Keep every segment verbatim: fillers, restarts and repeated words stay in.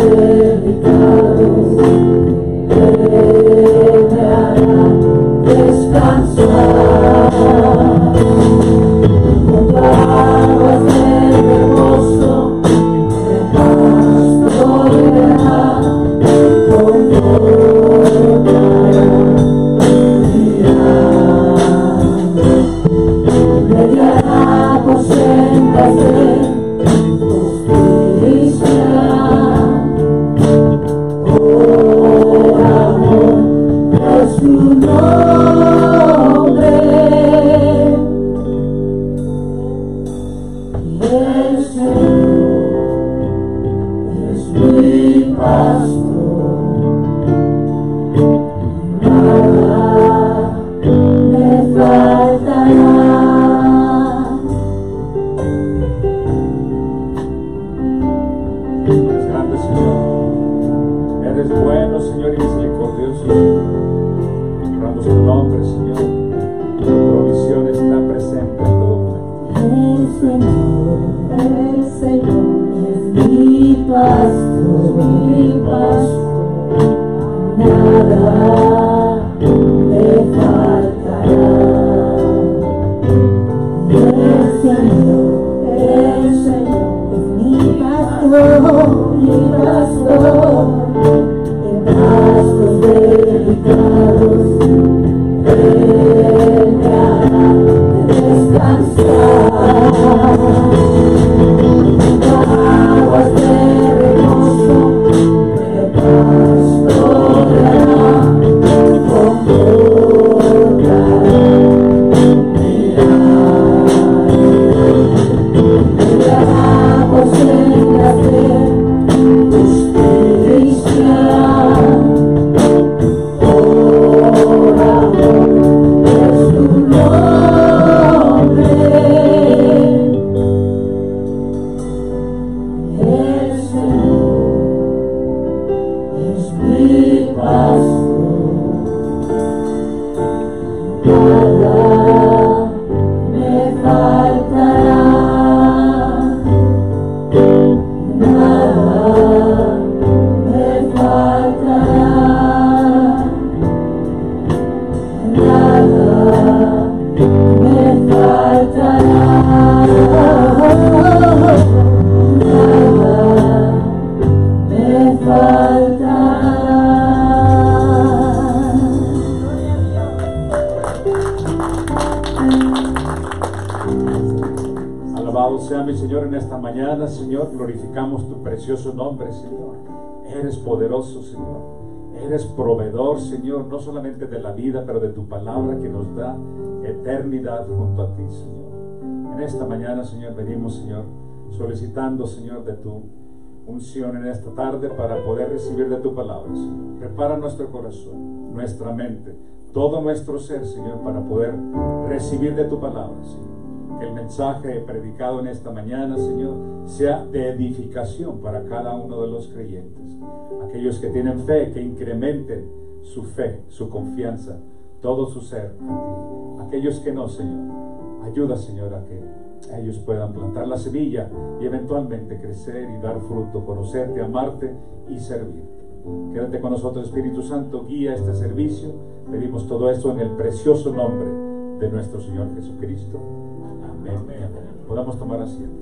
Señor, glorificamos tu precioso nombre, Señor. Eres poderoso, Señor. Eres proveedor, Señor, no solamente de la vida, pero de tu palabra que nos da eternidad junto a ti, Señor. En esta mañana, Señor, venimos, Señor, solicitando, Señor, de tu unción en esta tarde para poder recibir de tu palabra, Señor. Prepara nuestro corazón, nuestra mente, todo nuestro ser, Señor, para poder recibir de tu palabra, Señor. Que el mensaje predicado en esta mañana, Señor, sea de edificación para cada uno de los creyentes. Aquellos que tienen fe, que incrementen su fe, su confianza, todo su ser a ti. Aquellos que no, Señor, ayuda, Señor, a que ellos puedan plantar la semilla y eventualmente crecer y dar fruto, conocerte, amarte y servirte. Quédate con nosotros, Espíritu Santo, guía este servicio. Pedimos todo esto en el precioso nombre de nuestro Señor Jesucristo. Amén. Amén. Podamos tomar asiento.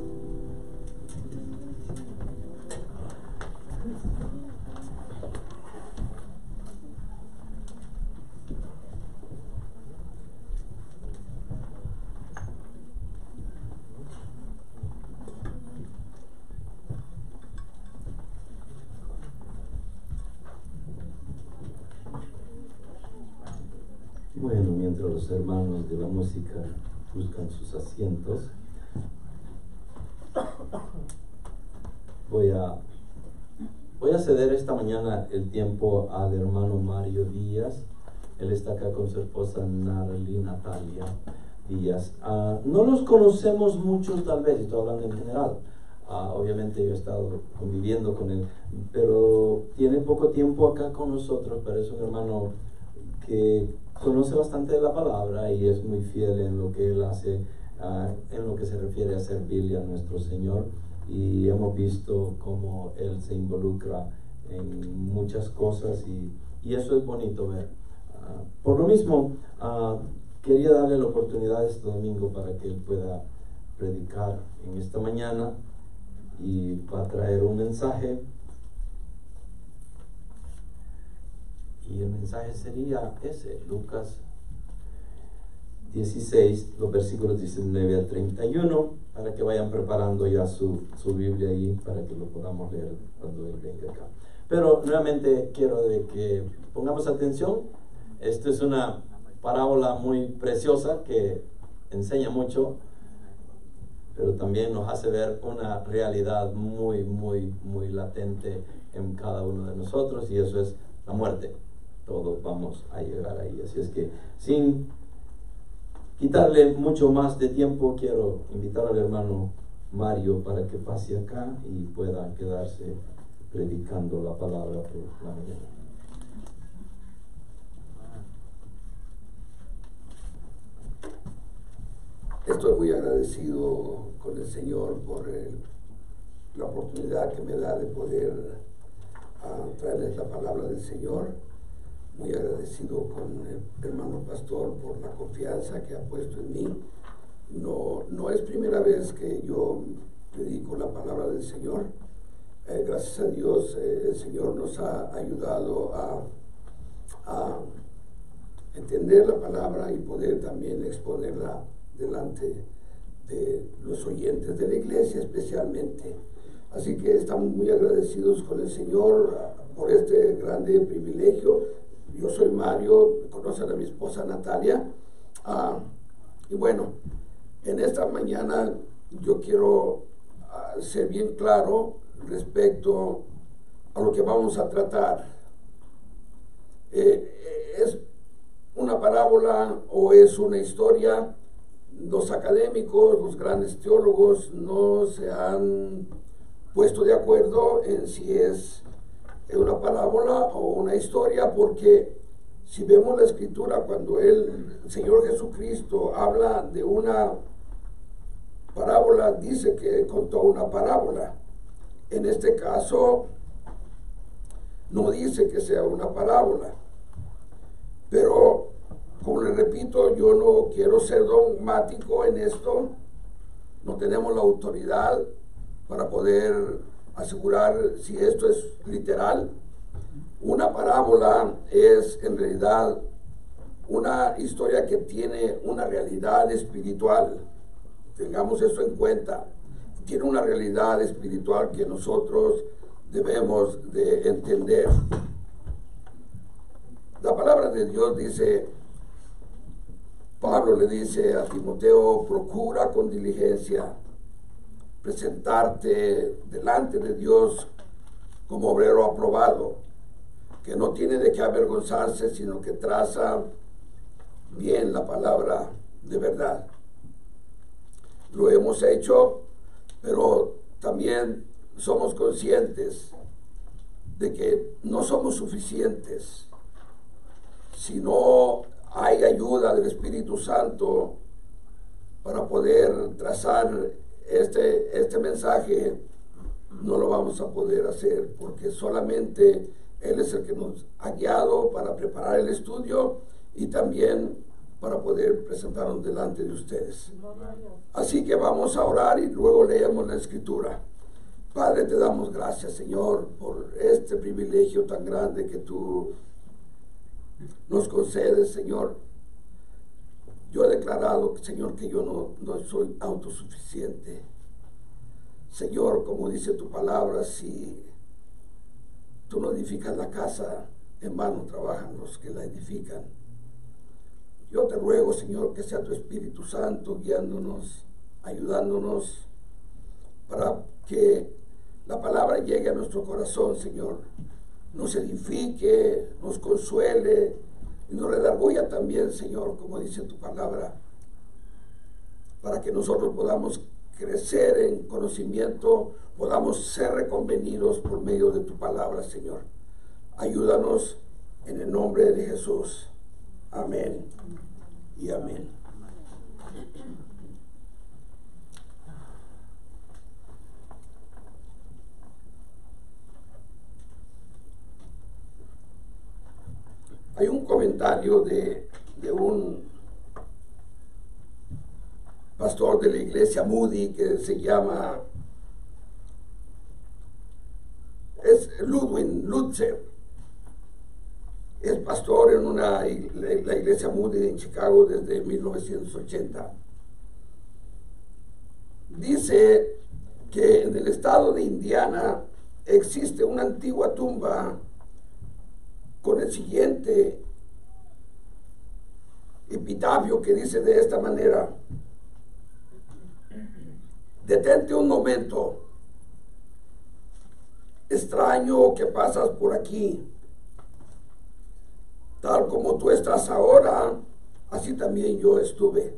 Bueno, mientras los hermanos de la música buscan sus asientos, voy a voy a ceder esta mañana el tiempo al hermano Mario Díaz. Él está acá con su esposa Narly Natalia Díaz. Uh, no los conocemos muchos, tal vez, estoy hablando en general. Uh, obviamente yo he estado conviviendo con él, pero tiene poco tiempo acá con nosotros, pero es un hermano que conoce bastante de la palabra y es muy fiel en lo que él hace, uh, en lo que se refiere a servirle a nuestro Señor. y hemos visto cómo él se involucra en muchas cosas y, y eso es bonito ver. Uh, por lo mismo, uh, quería darle la oportunidad este domingo para que él pueda predicar en esta mañana y va a traer un mensaje. Y el mensaje sería ese, Lucas dieciséis, los versículos diecinueve al treinta y uno, para que vayan preparando ya su, su Biblia ahí, para que lo podamos leer cuando él venga acá. Pero nuevamente quiero de que pongamos atención. Esto es una parábola muy preciosa que enseña mucho, pero también nos hace ver una realidad muy, muy, muy latente en cada uno de nosotros, y eso es la muerte. Todos vamos a llegar ahí. Así es que, sin quitarle mucho más de tiempo, quiero invitar al hermano Mario para que pase acá y pueda quedarse predicando la palabra por la mañana. Estoy muy agradecido con el Señor por el, la oportunidad que me da de poder uh, traerles la palabra del Señor. Muy agradecido con el hermano pastor por la confianza que ha puesto en mí. No, no es primera vez que yo predico la palabra del Señor. Eh, gracias a Dios, eh, el Señor nos ha ayudado a, a entender la palabra y poder también exponerla delante de los oyentes de la iglesia especialmente. Así que estamos muy agradecidos con el Señor uh, por este grande privilegio. Yo soy Mario, conocen a mi esposa Natalia, uh, y bueno, en esta mañana yo quiero uh, ser bien claro respecto a lo que vamos a tratar. Eh, ¿Es una parábola o es una historia? Los académicos, los grandes teólogos no se han puesto de acuerdo en si es una parábola o una historia, porque si vemos la escritura, cuando el Señor Jesucristo habla de una parábola, dice que contó una parábola. En este caso no dice que sea una parábola, pero como les repito, yo no quiero ser dogmático en esto. No tenemos la autoridad para poder asegurar si esto es literal. Una parábola es en realidad una historia que tiene una realidad espiritual. Tengamos eso en cuenta. Tiene una realidad espiritual que nosotros debemos de entender. La palabra de Dios dice, Pablo le dice a Timoteo, procura con diligencia presentarte delante de Dios como obrero aprobado, que no tiene de qué avergonzarse, sino que traza bien la palabra de verdad. Lo hemos hecho, pero también somos conscientes de que no somos suficientes. Si no hay ayuda del Espíritu Santo para poder trazar este, este mensaje, no lo vamos a poder hacer, porque solamente Él es el que nos ha guiado para preparar el estudio y también para poder presentarnos delante de ustedes. Así que vamos a orar y luego leemos la escritura. Padre, te damos gracias, Señor, por este privilegio tan grande que tú nos concedes, Señor. Yo he declarado, Señor, que yo no, no soy autosuficiente. Señor, como dice tu palabra, si tú no edificas la casa, en vano trabajan los que la edifican. Yo te ruego, Señor, que sea tu Espíritu Santo guiándonos, ayudándonos, para que la palabra llegue a nuestro corazón, Señor. Nos edifique, nos consuele y nos redarguya también, Señor, como dice tu palabra, para que nosotros podamos crecer en conocimiento, podamos ser reconvenidos por medio de tu palabra, Señor. Ayúdanos en el nombre de Jesús. Amén y amén. Hay un comentario de, de un pastor de la iglesia Moody que se llama es Ludwig Lutzer. Es pastor en una la iglesia Moody en Chicago desde mil novecientos ochenta. Dice que en el estado de Indiana existe una antigua tumba con el siguiente epitafio que dice de esta manera: detente un momento, extraño que pasas por aquí, tal como tú estás ahora, así también yo estuve,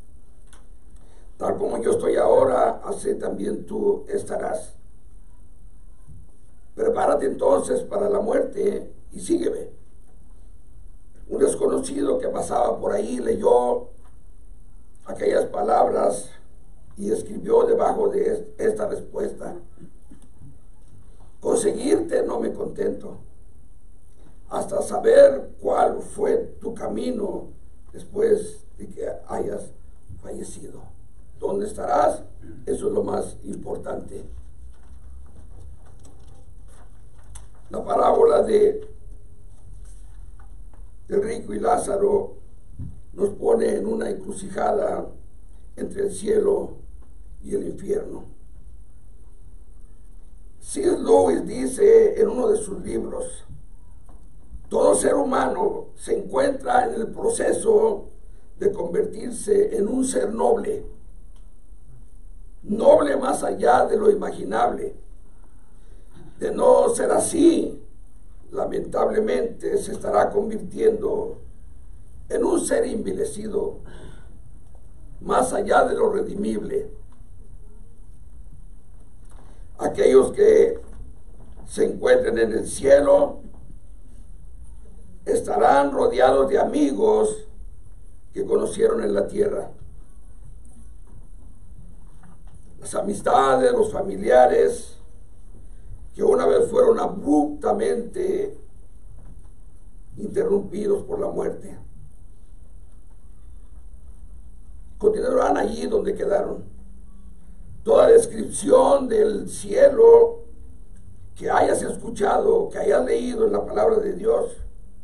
tal como yo estoy ahora, así también tú estarás. Prepárate entonces para la muerte y sígueme. Un desconocido que pasaba por ahí leyó aquellas palabras y escribió debajo de esta respuesta: conseguirte no me contento, hasta saber cuál fue tu camino después de que hayas fallecido. ¿Dónde estarás? Eso es lo más importante. La parábola de el rico y Lázaro nos pone en una encrucijada entre el cielo y el infierno. C S Lewis dice en uno de sus libros: todo ser humano se encuentra en el proceso de convertirse en un ser noble, noble más allá de lo imaginable. De no ser así, lamentablemente se estará convirtiendo en un ser envilecido, más allá de lo redimible. Aquellos que se encuentren en el cielo estarán rodeados de amigos que conocieron en la tierra. Las amistades, los familiares que una vez fueron abruptamente interrumpidos por la muerte, continuarán allí donde quedaron. Toda descripción del cielo que hayas escuchado, que hayas leído en la palabra de Dios,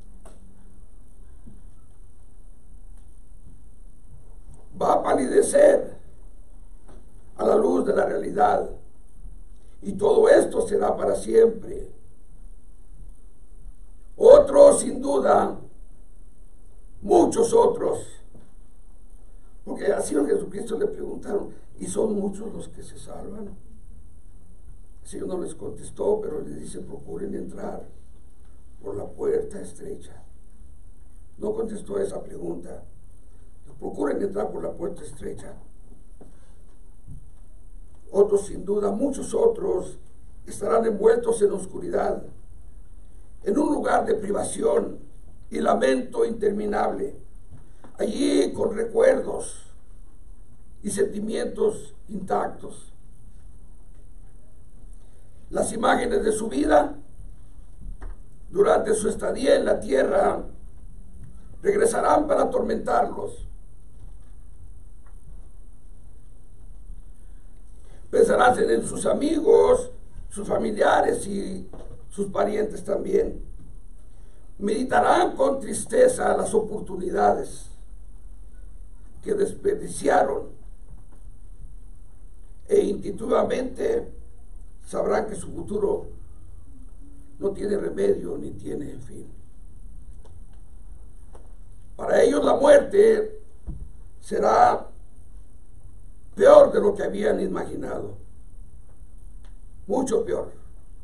va a palidecer a la luz de la realidad. Y todo esto será para siempre. Otros, sin duda, muchos otros. Porque al Señor Jesucristo le preguntaron: ¿y son muchos los que se salvan? El Señor no les contestó, pero les dice: procuren entrar por la puerta estrecha. No contestó esa pregunta. Procuren entrar por la puerta estrecha. Otros, sin duda, muchos otros, estarán envueltos en oscuridad, en un lugar de privación y lamento interminable, allí con recuerdos y sentimientos intactos. Las imágenes de su vida durante su estadía en la tierra regresarán para atormentarlos. Pensarán en sus amigos, sus familiares y sus parientes también. Meditarán con tristeza las oportunidades que desperdiciaron e instintivamente sabrán que su futuro no tiene remedio ni tiene fin. Para ellos la muerte será peor de lo que habían imaginado, mucho peor.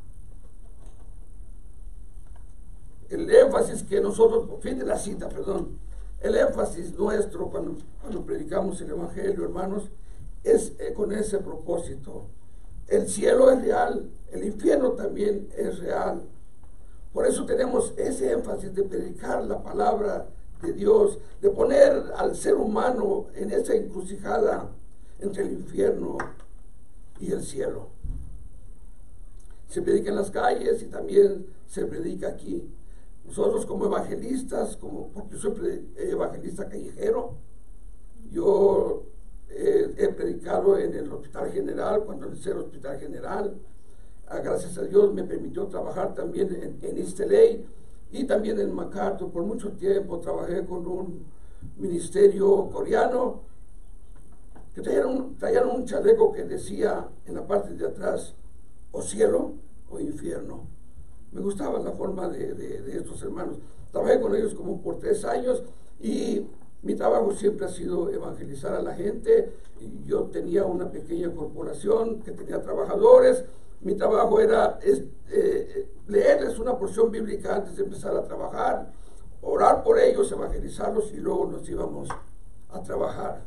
El énfasis que nosotros, fin de la cita, perdón, el énfasis nuestro cuando, cuando predicamos el Evangelio, hermanos, es eh, con ese propósito. El cielo es real, el infierno también es real. Por eso tenemos ese énfasis de predicar la palabra de Dios, de poner al ser humano en esa encrucijada entre el infierno y el cielo. Se predica en las calles y también se predica aquí. nosotros como evangelistas, como, porque yo soy evangelista callejero, yo eh, he predicado en el Hospital General, cuando empecé el Hospital General. Ah, gracias a Dios me permitió trabajar también en, en East L A y también en MacArthur. Por mucho tiempo trabajé con un ministerio coreano que traían un, traían un chaleco que decía en la parte de atrás, o cielo o infierno. Me gustaba la forma de, de, de estos hermanos. Trabajé con ellos como por tres años y mi trabajo siempre ha sido evangelizar a la gente. Y yo tenía una pequeña corporación que tenía trabajadores. Mi trabajo era es, eh, leerles una porción bíblica antes de empezar a trabajar, orar por ellos, evangelizarlos y luego nos íbamos a trabajar.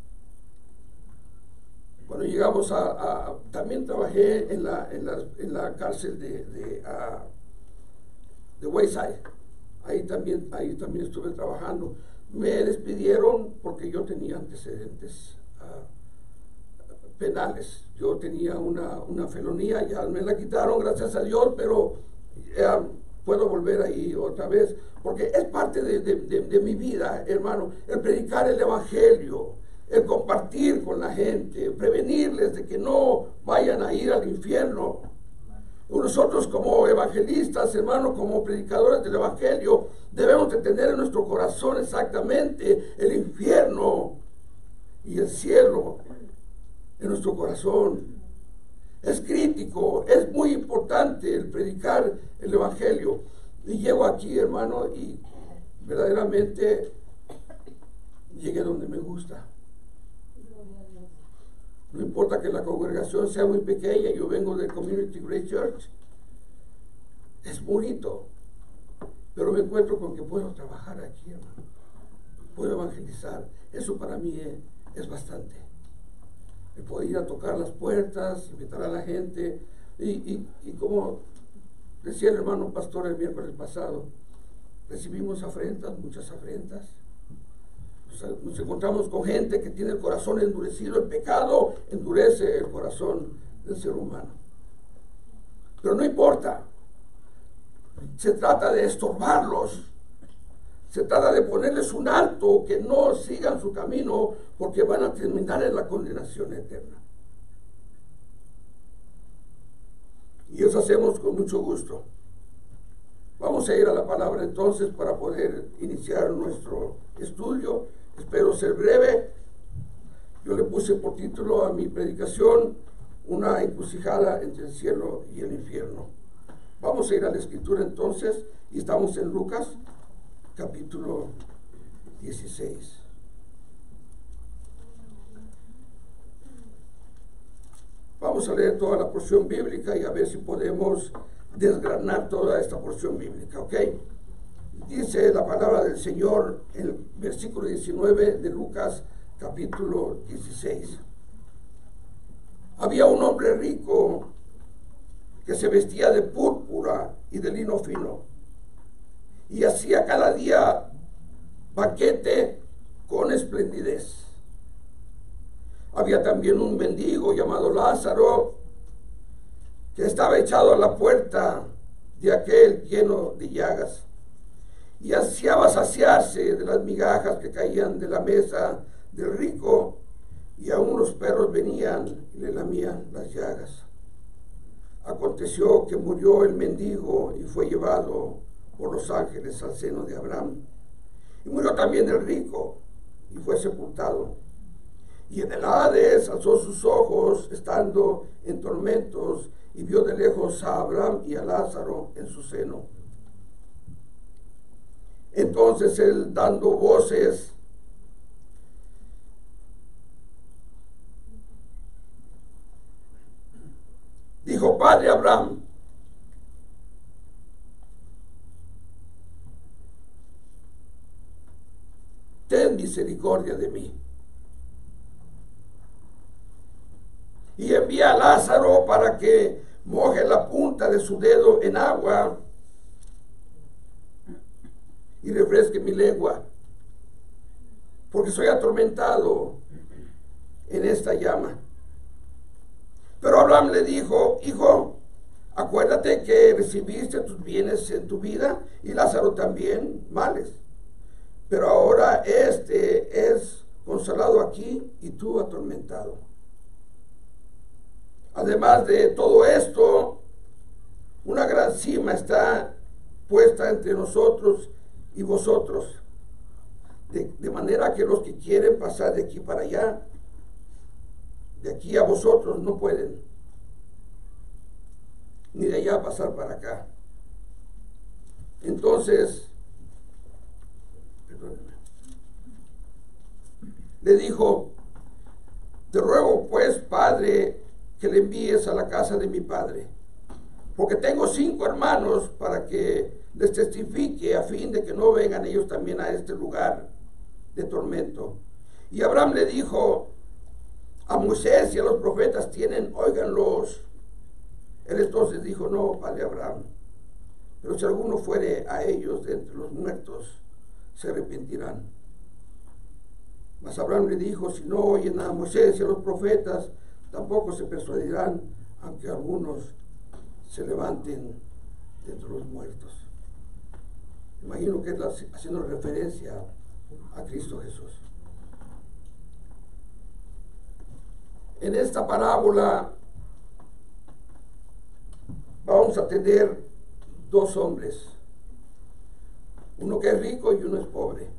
Cuando llegamos a, a también trabajé en la, en la, en la cárcel de, de, uh, de Wayside. Ahí también, ahí también estuve trabajando. Me despidieron porque yo tenía antecedentes uh, penales. Yo tenía una, una felonía, ya me la quitaron, gracias a Dios, pero eh, puedo volver ahí otra vez, porque es parte de, de, de, de mi vida, hermano, el predicar el evangelio, el compartir con la gente, prevenirles de que no vayan a ir al infierno. Nosotros como evangelistas, hermano, como predicadores del evangelio, debemos de tener en nuestro corazón exactamente el infierno y el cielo en nuestro corazón. Es crítico, es muy importante el predicar el evangelio. Y llego aquí, hermano, y verdaderamente llegué donde me gusta. No importa que la congregación sea muy pequeña, yo vengo de Community Grace Church, es bonito, pero me encuentro con que puedo trabajar aquí, hermano, puedo evangelizar. Eso para mí es, es bastante. Me puedo ir a tocar las puertas, invitar a la gente, y, y, y como decía el hermano pastor el miércoles pasado, recibimos afrentas, muchas afrentas. Nos encontramos con gente que tiene el corazón endurecido. El pecado endurece el corazón del ser humano. Pero no importa. Se trata de estorbarlos. Se trata de ponerles un alto, que no sigan su camino, porque van a terminar en la condenación eterna. Y eso hacemos con mucho gusto. Vamos a ir a la palabra entonces para poder iniciar nuestro estudio. Espero ser breve. Yo le puse por título a mi predicación una encrucijada entre el cielo y el infierno. Vamos a ir a la escritura entonces, y estamos en Lucas capítulo dieciséis. Vamos a leer toda la porción bíblica y a ver si podemos desgranar toda esta porción bíblica, ¿ok? Dice la palabra del Señor en el versículo diecinueve de Lucas capítulo dieciséis. Había un hombre rico que se vestía de púrpura y de lino fino y hacía cada día banquete con esplendidez. Había también un mendigo llamado Lázaro que estaba echado a la puerta de aquel lleno de llagas y ansiaba saciarse de las migajas que caían de la mesa del rico, y aún los perros venían y le lamían las llagas. Aconteció que murió el mendigo y fue llevado por los ángeles al seno de Abraham. Y murió también el rico y fue sepultado. Y en el Hades alzó sus ojos, estando en tormentos, y vio de lejos a Abraham y a Lázaro en su seno. Entonces él, dando voces, dijo: Padre Abraham, ten misericordia de mí, y envía a Lázaro para que moje la punta de su dedo en agua y refresque mi lengua, porque soy atormentado en esta llama. Pero Abraham le dijo: Hijo, Acuérdate que recibiste tus bienes en tu vida y Lázaro también males. Pero ahora este es consolado aquí y tú atormentado. Además de todo esto, una gran cima está puesta entre nosotros y vosotros, de, de manera que los que quieren pasar de aquí para allá, de aquí a vosotros, no pueden, ni de allá pasar para acá. Entonces, perdóneme, le dijo: te ruego pues, Padre, que le envíes a la casa de mi padre, porque tengo cinco hermanos, para que les testifique, a fin de que no vengan ellos también a este lugar de tormento. Y Abraham le dijo: a Moisés y a los profetas tienen, óiganlos. Él entonces dijo: no, padre Abraham, pero si alguno fuere a ellos de entre los muertos, se arrepentirán. Mas Abraham le dijo: si no oyen a Moisés y a los profetas, tampoco se persuadirán, aunque algunos se levanten de entre los muertos. Imagino que es la, haciendo referencia a Cristo Jesús. En esta parábola vamos a tener dos hombres, uno que es rico y uno es pobre.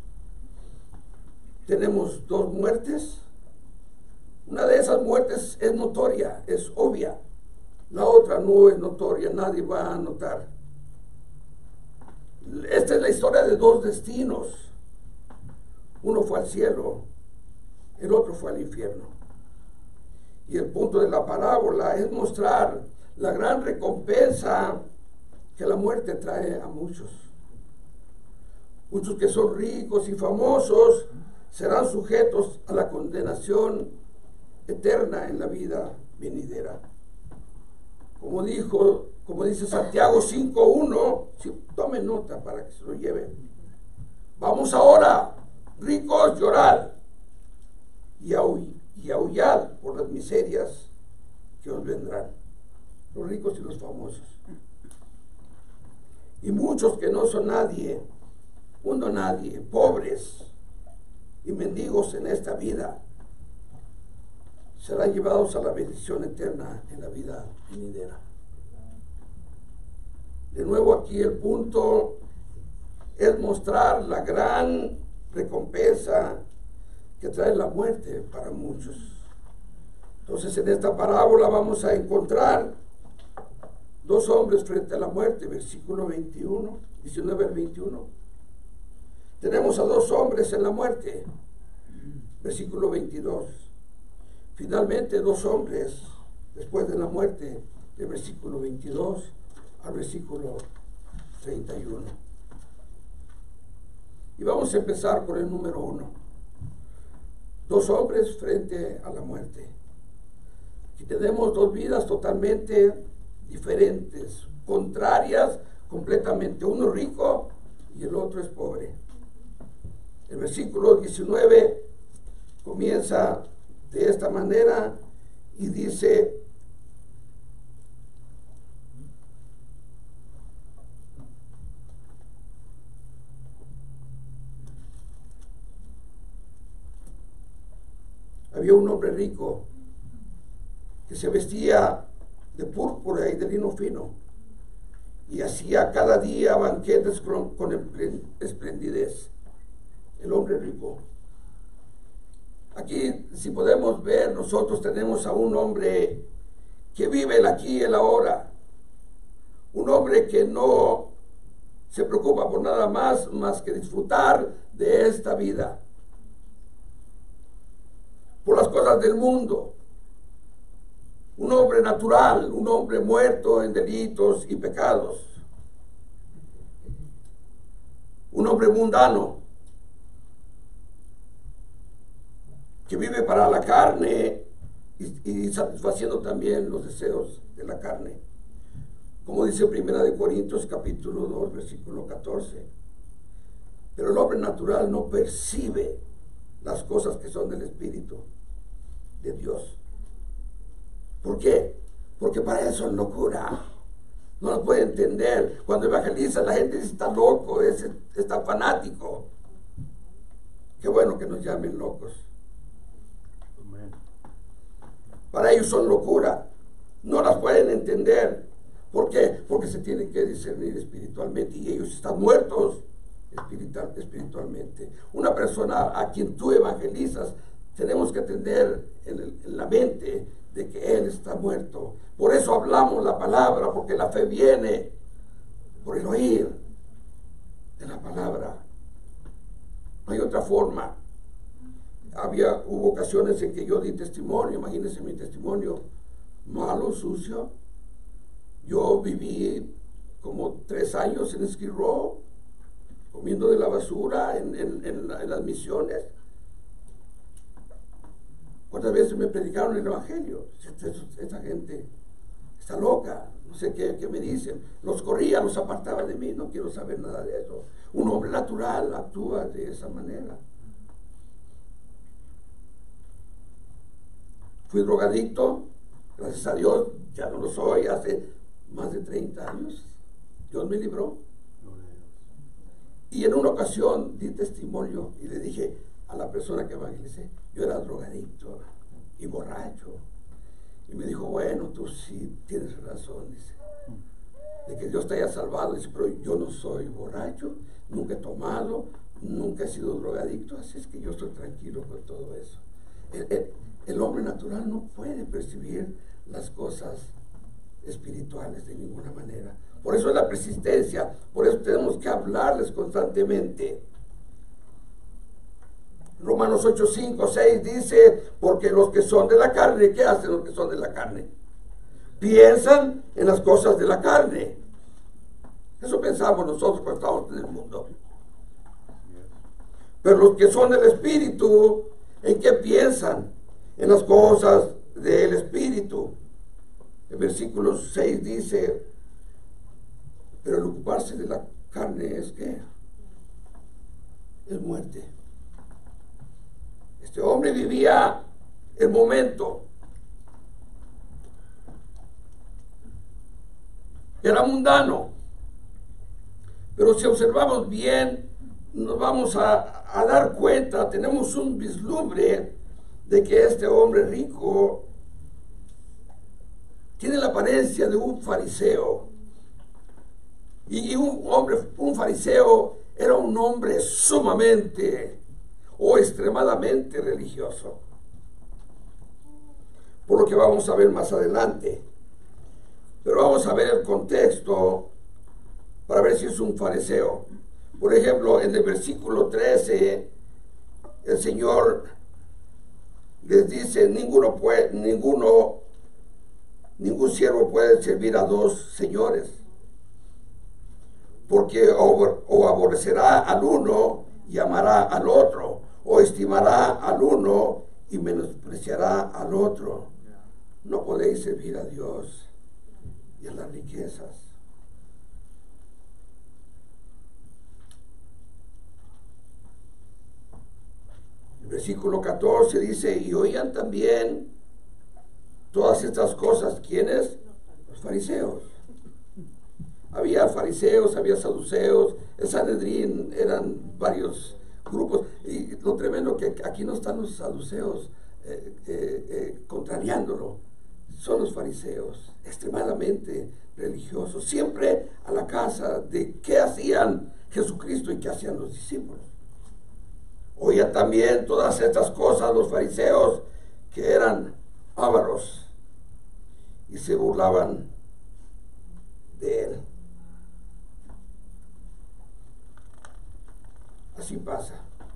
Tenemos dos muertes. Una de esas muertes es notoria, es obvia. La otra no es notoria, nadie va a notar. Esta es la historia de dos destinos. Uno fue al cielo, el otro fue al infierno. Y el punto de la parábola es mostrar la gran recompensa que la muerte trae a muchos. Muchos que son ricos y famosos serán sujetos a la condenación eterna en la vida venidera. Como dijo, como dice Santiago cinco uno, si tome nota para que se lo lleven. Vamos ahora, ricos, llorad y, ahull, y aullad por las miserias que os vendrán. Los ricos y los famosos. Y muchos que no son nadie, un don nadie, pobres y mendigos en esta vida, serán llevados a la bendición eterna en la vida venidera. De nuevo, aquí el punto es mostrar la gran recompensa que trae la muerte para muchos. Entonces, en esta parábola vamos a encontrar dos hombres frente a la muerte, versículo veintiuno, diecinueve al veintiuno. Tenemos a dos hombres en la muerte, versículo veintidós. Finalmente, dos hombres después de la muerte, de versículo veintidós al versículo treinta y uno. Y vamos a empezar con el número uno. Dos hombres frente a la muerte. Y tenemos dos vidas totalmente diferentes, contrarias completamente. Uno rico y el otro es pobre. El versículo diecinueve comienza de esta manera y dice: había un hombre rico que se vestía de púrpura y de lino fino y hacía cada día banquetes con, con esplendidez. El hombre rico. Aquí, si podemos ver, nosotros tenemos a un hombre que vive el aquí y el ahora. Un hombre que no se preocupa por nada más más que disfrutar de esta vida, por las cosas del mundo. Un hombre natural, un hombre muerto en delitos y pecados. Un hombre mundano, que vive para la carne y, y satisfaciendo también los deseos de la carne. Como dice Primera de Corintios capítulo dos, versículo catorce. Pero el hombre natural no percibe las cosas que son del Espíritu de Dios. ¿Por qué? Porque para eso es locura. No lo puede entender. Cuando evangeliza, la gente dice, está loco, es, está fanático. Qué bueno que nos llamen locos. Para ellos son locura. No las pueden entender. ¿Por qué? Porque se tienen que discernir espiritualmente y ellos están muertos espiritual, espiritualmente. Una persona a quien tú evangelizas, tenemos que tener en, el, en la mente de que él está muerto. Por eso hablamos la palabra, porque la fe viene por el oír de la palabra. No hay otra forma. Había, hubo ocasiones en que yo di testimonio, imagínense mi testimonio, malo, sucio. Yo viví como tres años en Skid Row, comiendo de la basura en, en, en, en las misiones. ¿Cuántas veces me predicaron el evangelio? Esta, esta gente está loca, no sé qué, qué me dicen. Los corría, los apartaba de mí, no quiero saber nada de eso. Un hombre natural actúa de esa manera. Fui drogadicto, gracias a Dios, ya no lo soy, hace más de treinta años. Dios me libró. Y en una ocasión di testimonio y le dije a la persona que evangelicé, yo era drogadicto y borracho. Y me dijo, bueno, tú sí tienes razón, dice, de que Dios te haya salvado. Dice, pero yo no soy borracho, nunca he tomado, nunca he sido drogadicto, así es que yo estoy tranquilo con todo eso. El, el, el hombre natural no puede percibir las cosas espirituales de ninguna manera. Por eso es la persistencia, por eso tenemos que hablarles constantemente. Romanos ocho, cinco, seis dice, porque los que son de la carne, ¿qué hacen los que son de la carne? Piensan en las cosas de la carne. Eso pensamos nosotros cuando estamos en el mundo. Pero los que son del Espíritu, ¿en qué piensan? En las cosas del Espíritu. El versículo seis dice, pero el ocuparse de la carne es que es muerte. Este hombre vivía el momento. Era mundano. Pero si observamos bien, nos vamos a, a dar cuenta, tenemos un vislumbre de que este hombre rico tiene la apariencia de un fariseo. Y un hombre, un fariseo, era un hombre sumamente o extremadamente religioso. Por lo que vamos a ver más adelante. Pero vamos a ver el contexto para ver si es un fariseo. Por ejemplo, en el versículo trece, el Señor les dice, ninguno puede, ninguno, ningún siervo puede servir a dos señores, porque o, o aborrecerá al uno y amará al otro, o estimará al uno y menospreciará al otro. No podéis servir a Dios y a las riquezas. El versículo catorce dice, y oían también todas estas cosas, ¿quiénes? Los fariseos. Había fariseos, había saduceos, el Sanedrín, eran varios grupos. Y lo tremendo que aquí no están los saduceos eh, eh, eh, contrariándolo. Son los fariseos, extremadamente religiosos, siempre a la casa de qué hacían Jesucristo y qué hacían los discípulos. Oían también todas estas cosas los fariseos, que eran ávaros, y se burlaban de él. Así pasa.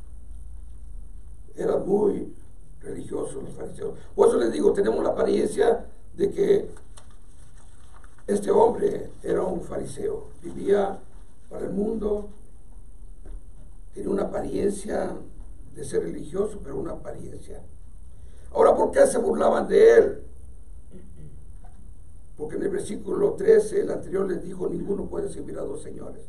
Eran muy religiosos los fariseos. Por eso les digo, tenemos la apariencia de que este hombre era un fariseo. Vivía para el mundo, tenía una apariencia de ser religioso, pero una apariencia. Ahora, ¿por qué se burlaban de él? Porque en el versículo trece, el anterior les dijo, ninguno puede servir a dos señores.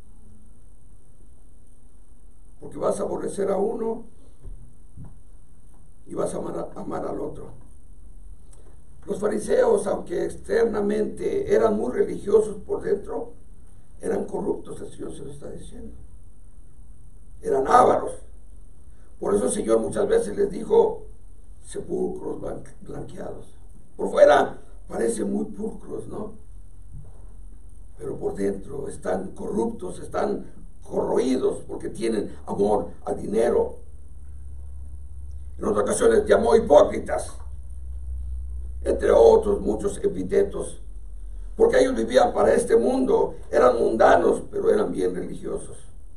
Porque vas a aborrecer a uno y vas a amar, a, amar al otro. Los fariseos, aunque externamente eran muy religiosos por dentro, eran corruptos, el Señor se lo está diciendo. Eran ávaros. Por eso el Señor muchas veces les dijo sepulcros blanqueados. Por fuera parecen muy pulcros, ¿no? Pero por dentro están corruptos, están corroídos porque tienen amor al dinero. En otras ocasiones llamó hipócritas, entre otros muchos epítetos, porque ellos vivían para este mundo, eran mundanos, pero eran bien religiosos.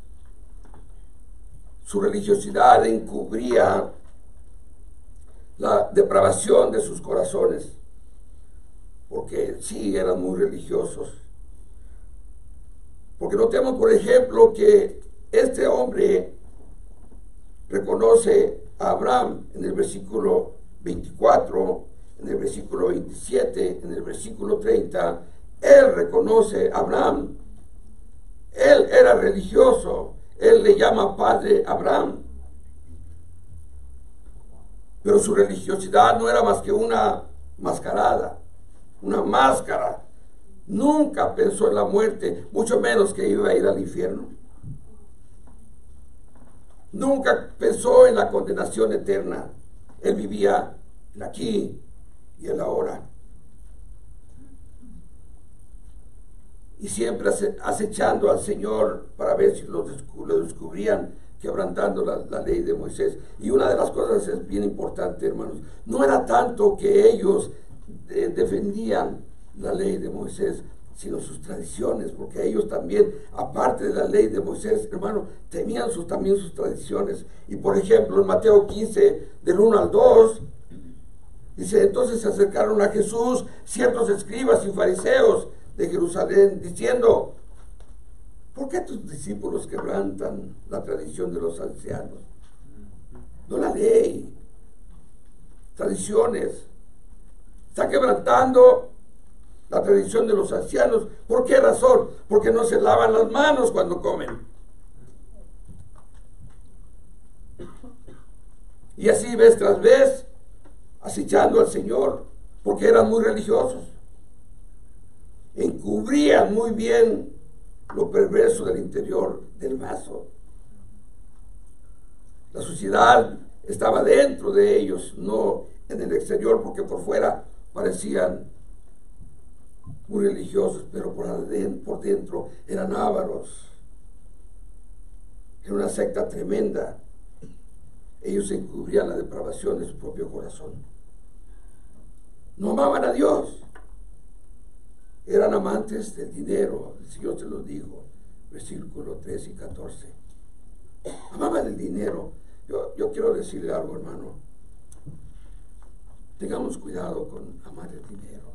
Su religiosidad encubría la depravación de sus corazones, porque sí eran muy religiosos. Porque notemos, por ejemplo, que este hombre reconoce a Abraham en el versículo veinticuatro, en el versículo veintisiete, en el versículo treinta. Él reconoce a Abraham. Él era religioso. Él le llama padre Abraham. Pero su religiosidad no era más que una mascarada, una máscara. Nunca pensó en la muerte, mucho menos que iba a ir al infierno. Nunca pensó en la condenación eterna. Él vivía el aquí y el ahora. Y siempre acechando al Señor para ver si lo, descu lo descubrían, quebrantando la, la ley de Moisés. Y una de las cosas es bien importante, hermanos. No era tanto que ellos eh, defendían la ley de Moisés, sino sus tradiciones, porque ellos también, aparte de la ley de Moisés, hermano, tenían sus, también sus tradiciones. Y por ejemplo, en Mateo quince, del uno al dos, dice: entonces se acercaron a Jesús ciertos escribas y fariseos de Jerusalén, diciendo: ¿por qué tus discípulos quebrantan la tradición de los ancianos? No la ley, tradiciones. Está quebrantando la tradición de los ancianos. ¿Por qué razón? Porque no se lavan las manos cuando comen. Y así vez tras vez, acechando al Señor, porque eran muy religiosos. Encubrían muy bien lo perverso del interior del vaso. La suciedad estaba dentro de ellos, no en el exterior, porque por fuera parecían muy religiosos, pero por adentro, por dentro eran ávaros. Era una secta tremenda. Ellos encubrían la depravación de su propio corazón. No amaban a Dios. Eran amantes del dinero. El Señor se los dijo, versículos trece y catorce. Amaban el dinero. Yo, yo quiero decirle algo, hermano. Tengamos cuidado con amar el dinero.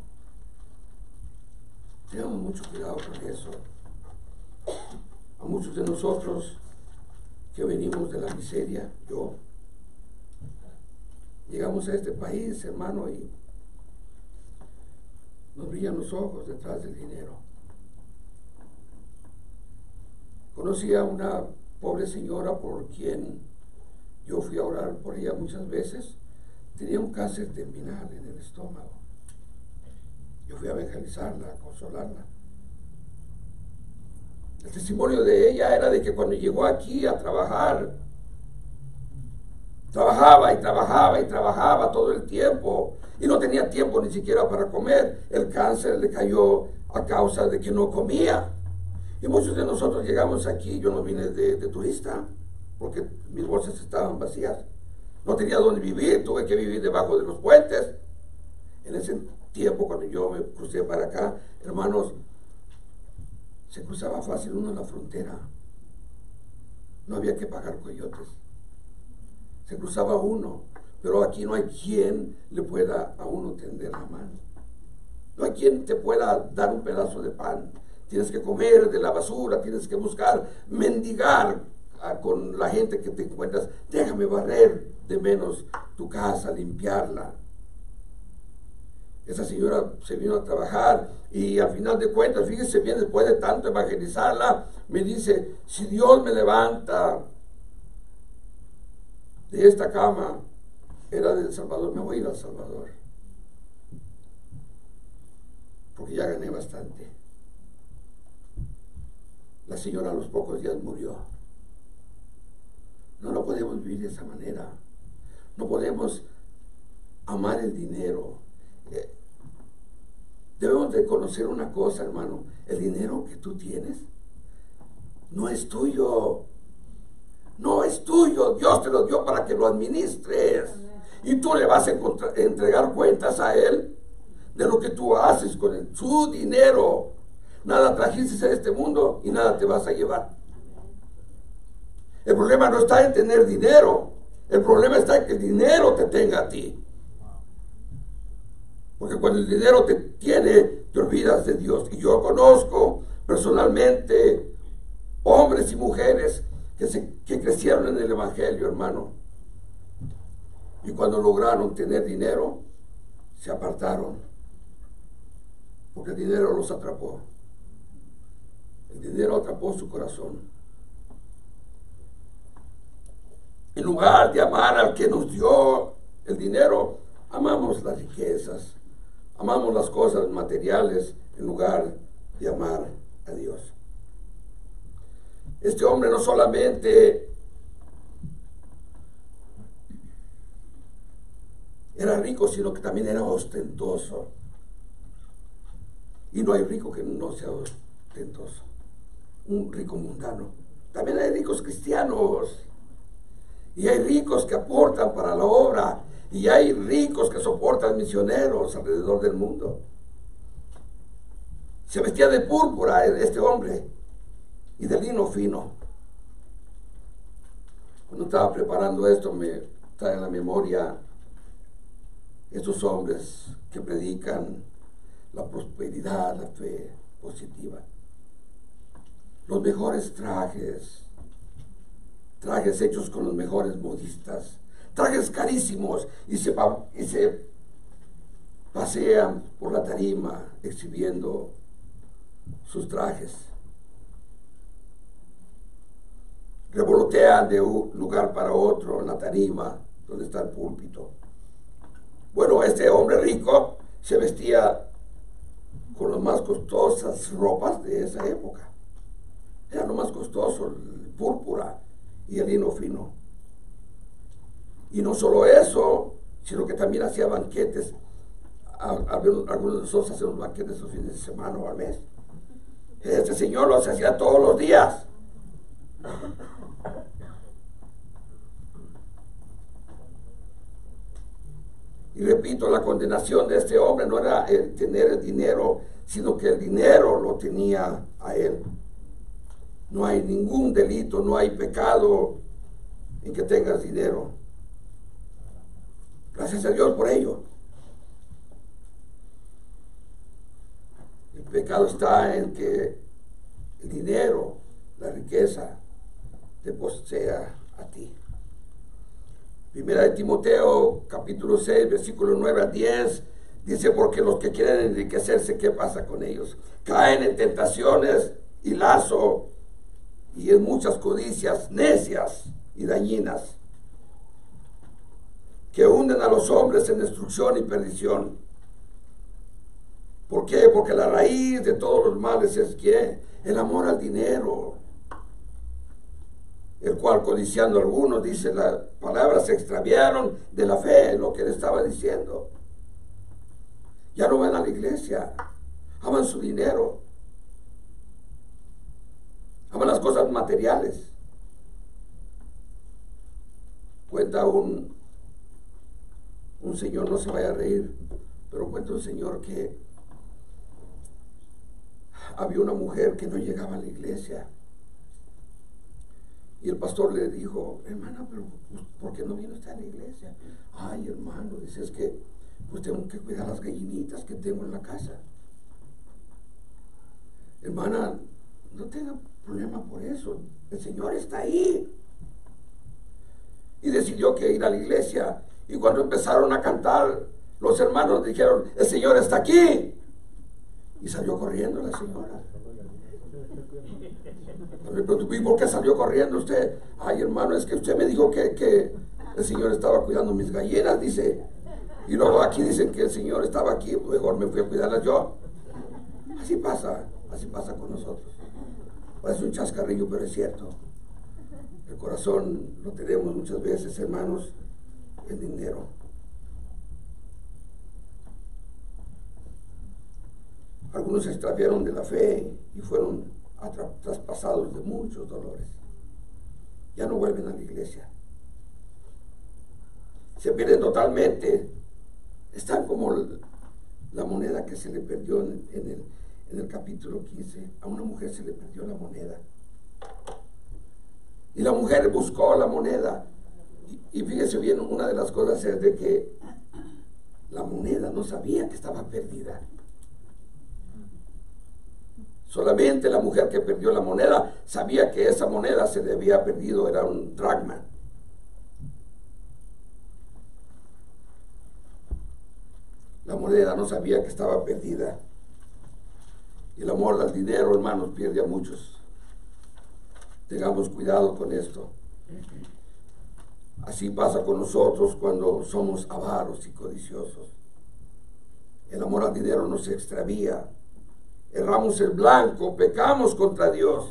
Tengamos mucho cuidado con eso. A muchos de nosotros que venimos de la miseria, yo, llegamos a este país, hermano, y nos brillan los ojos detrás del dinero. Conocí a una pobre señora por quien yo fui a orar por ella muchas veces. Tenía un cáncer terminal en el estómago. Yo fui a evangelizarla, a consolarla. El testimonio de ella era de que cuando llegó aquí a trabajar, trabajaba y trabajaba y trabajaba todo el tiempo y no tenía tiempo ni siquiera para comer. El cáncer le cayó a causa de que no comía. Y muchos de nosotros llegamos aquí, yo no vine de, de turista, porque mis bolsas estaban vacías. No tenía dónde vivir, tuve que vivir debajo de los puentes. En ese tiempo, cuando yo me crucé para acá, hermanos, se cruzaba fácil uno en la frontera. No había que pagar coyotes. Se cruzaba uno, pero aquí no hay quien le pueda a uno tender la mano. No hay quien te pueda dar un pedazo de pan. Tienes que comer de la basura, tienes que buscar, mendigar a, con la gente que te encuentras. Déjame barrer de menos tu casa, limpiarla. Esa señora se vino a trabajar y al final de cuentas, fíjese bien, después de tanto evangelizarla, me dice: si Dios me levanta de esta cama, era de El Salvador, me voy a ir a El Salvador. porque ya gané bastante. La señora a los pocos días murió. No, no podemos vivir de esa manera. No podemos amar el dinero. Eh, debemos de conocer una cosa, hermano. El dinero que tú tienes no es tuyo. No es tuyo. Dios te lo dio para que lo administres. Y tú le vas a entregar cuentas a Él de lo que tú haces con el, su dinero. Nada trajiste a este mundo y nada te vas a llevar. El problema no está en tener dinero. El problema está en que el dinero te tenga a ti. Porque cuando el dinero te tiene, te olvidas de Dios. Y yo conozco personalmente hombres y mujeres que, se, que crecieron en el Evangelio, hermano. Y cuando lograron tener dinero, se apartaron. Porque el dinero los atrapó. El dinero atrapó su corazón. En lugar de amar al que nos dio el dinero, amamos las riquezas, amamos las cosas materiales en lugar de amar a Dios. Este hombre no solamente era rico, sino que también era ostentoso. Y no hay rico que no sea ostentoso. Un rico mundano. También hay ricos cristianos. Y hay ricos que aportan para la obra. Y hay ricos que soportan misioneros alrededor del mundo. Se vestía de púrpura este hombre y de lino fino. Cuando estaba preparando esto me trae a la memoria estos hombres que predican la prosperidad, la fe positiva. Los mejores trajes, trajes hechos con los mejores modistas, trajes carísimos, y se, y se pasean por la tarima exhibiendo sus trajes. Revolotean de un lugar para otro en la tarima donde está el púlpito. Bueno, este hombre rico se vestía con las más costosas ropas de esa época. Era lo más costoso, el púrpura y el lino fino. Y no solo eso, sino que también hacía banquetes. Algunos de nosotros hacemos banquetes los fines de semana o al mes. Este señor los hacía todos los días. Y repito, la condenación de este hombre no era el tener el dinero, sino que el dinero lo tenía a él. No hay ningún delito, no hay pecado en que tengas dinero. Gracias a Dios por ello. El pecado está en que el dinero, la riqueza, te posea a ti. Primera de Timoteo, capítulo seis, versículo nueve a diez, dice: porque los que quieren enriquecerse, ¿qué pasa con ellos? Caen en tentaciones y lazo, y en muchas codicias necias y dañinas, que hunden a los hombres en destrucción y perdición. ¿Por qué? Porque la raíz de todos los males es ¿qué? El amor al dinero, el cual, codiciando algunos, dice la palabra, se extraviaron de la fe, lo que él estaba diciendo. Ya no van a la iglesia, aman su dinero, aman las cosas materiales. Cuenta un, un señor, no se vaya a reír, pero cuenta un señor que había una mujer que no llegaba a la iglesia. Y el pastor le dijo: hermana, pero ¿por qué no viene usted a la iglesia? Ay, hermano, dice, es que pues tengo que cuidar las gallinitas que tengo en la casa. Hermana, no tenga problema por eso, el Señor está ahí. Y decidió que ir a la iglesia. Y cuando empezaron a cantar, los hermanos dijeron: el Señor está aquí. Y salió corriendo la señora. ¿Y por qué salió corriendo usted? Ay, hermano, es que usted me dijo que, que el Señor estaba cuidando mis gallinas, dice. Y luego aquí dicen que el Señor estaba aquí, mejor me fui a cuidarlas yo. Así pasa, así pasa con nosotros. Parece un chascarrillo, pero es cierto. El corazón lo tenemos muchas veces, hermanos, en dinero. Algunos se extraviaron de la fe y fueron traspasados de muchos dolores. Ya no vuelven a la iglesia. Se pierden totalmente. Están como la moneda que se le perdió en, en, el, en el capítulo quince. A una mujer se le perdió la moneda. Y la mujer buscó la moneda. Y, y fíjese bien, una de las cosas es de que la moneda no sabía que estaba perdida. Solamente la mujer que perdió la moneda sabía que esa moneda se le había perdido, era un dracma. La moneda no sabía que estaba perdida. Y el amor al dinero, hermanos, pierde a muchos. Tengamos cuidado con esto. Así pasa con nosotros cuando somos avaros y codiciosos. El amor al dinero nos extravía. Erramos el blanco, pecamos contra Dios.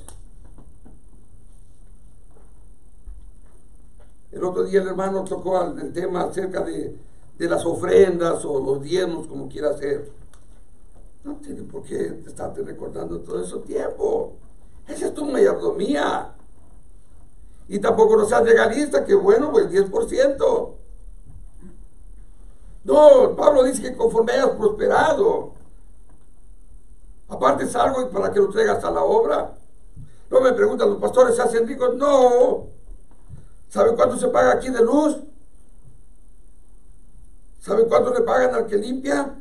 El otro día el hermano tocó el tema acerca de, de las ofrendas o los diezmos, como quiera hacer. No tiene por qué estarte recordando todo ese tiempo. Esa es tu mayordomía. Y tampoco no seas legalista, que bueno, pues el diez por ciento. No, Pablo dice que conforme hayas prosperado. Aparte es algo para que lo traigas a la obra. No me preguntan, ¿los pastores se hacen ricos? No. ¿Sabe cuánto se paga aquí de luz? ¿Sabe cuánto le pagan al que limpia?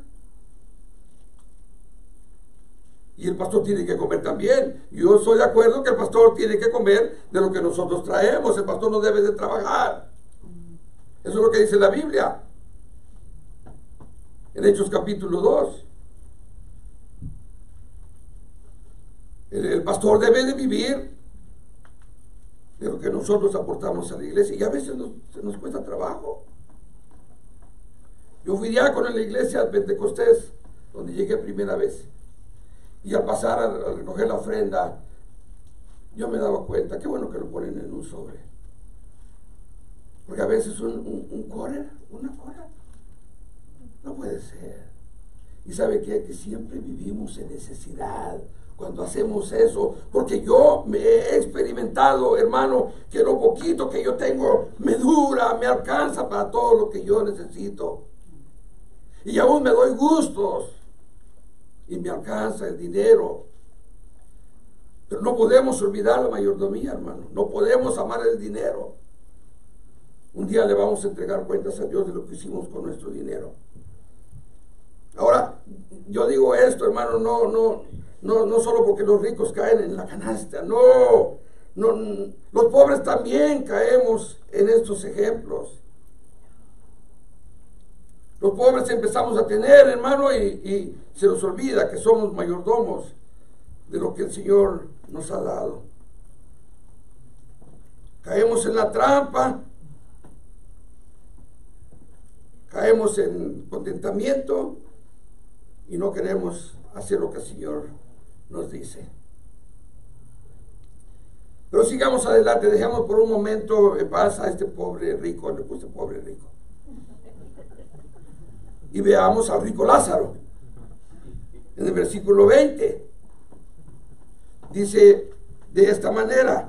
Y el pastor tiene que comer también. Yo estoy de acuerdo que el pastor tiene que comer de lo que nosotros traemos. El pastor no debe de trabajar. Eso es lo que dice la Biblia. En Hechos capítulo dos. El, el pastor debe de vivir de lo que nosotros aportamos a la iglesia. Y a veces nos, se nos cuesta trabajo. Yo fui diácono en la iglesia de Pentecostés, donde llegué primera vez. Y al pasar a, a recoger la ofrenda, yo me daba cuenta, qué bueno que lo ponen en un sobre. Porque a veces un, un, un quarter, una cora, no puede ser. Y sabe qué, que siempre vivimos en necesidad cuando hacemos eso, porque yo me he experimentado, hermano, que lo poquito que yo tengo me dura, me alcanza para todo lo que yo necesito. Y aún me doy gustos. Y me alcanza el dinero. Pero no podemos olvidar la mayordomía, hermano. No podemos amar el dinero. Un día le vamos a entregar cuentas a Dios de lo que hicimos con nuestro dinero. Ahora, yo digo esto, hermano, no, no, no, no solo porque los ricos caen en la canasta, no, no, los pobres también caemos en estos ejemplos. Los pobres empezamos a tener, hermano, y, y se nos olvida que somos mayordomos de lo que el Señor nos ha dado. Caemos en la trampa, caemos en contentamiento y no queremos hacer lo que el Señor nos dice. Pero sigamos adelante, dejemos por un momento en paz a este pobre rico, le puse pobre rico. Y veamos al rico Lázaro. En el versículo veinte. Dice de esta manera.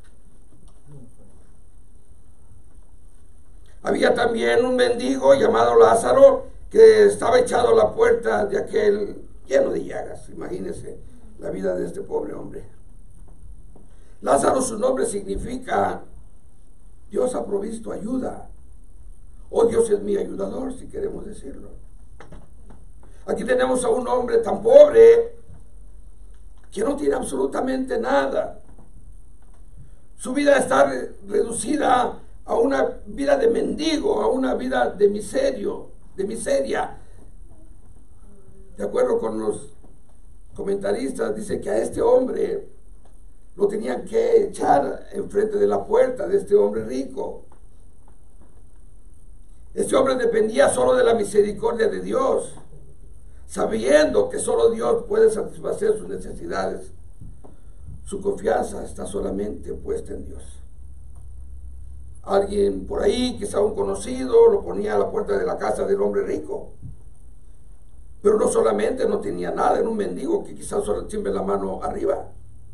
Había también un mendigo llamado Lázaro que estaba echado a la puerta de aquel lleno de llagas. Imagínense la vida de este pobre hombre. Lázaro, su nombre significa Dios ha provisto ayuda. O Dios es mi ayudador, si queremos decirlo. Aquí tenemos a un hombre tan pobre que no tiene absolutamente nada. Su vida está re- reducida a una vida de mendigo, a una vida de miserio, de miseria. De acuerdo con los comentaristas, dice que a este hombre lo tenían que echar enfrente de la puerta de este hombre rico. Este hombre dependía solo de la misericordia de Dios. sabiendo que solo Dios puede satisfacer sus necesidades. Su confianza está solamente puesta en Dios. Alguien por ahí, quizá un conocido, lo ponía a la puerta de la casa del hombre rico. Pero no solamente no tenía nada, era un mendigo que quizás solo siempre la mano arriba.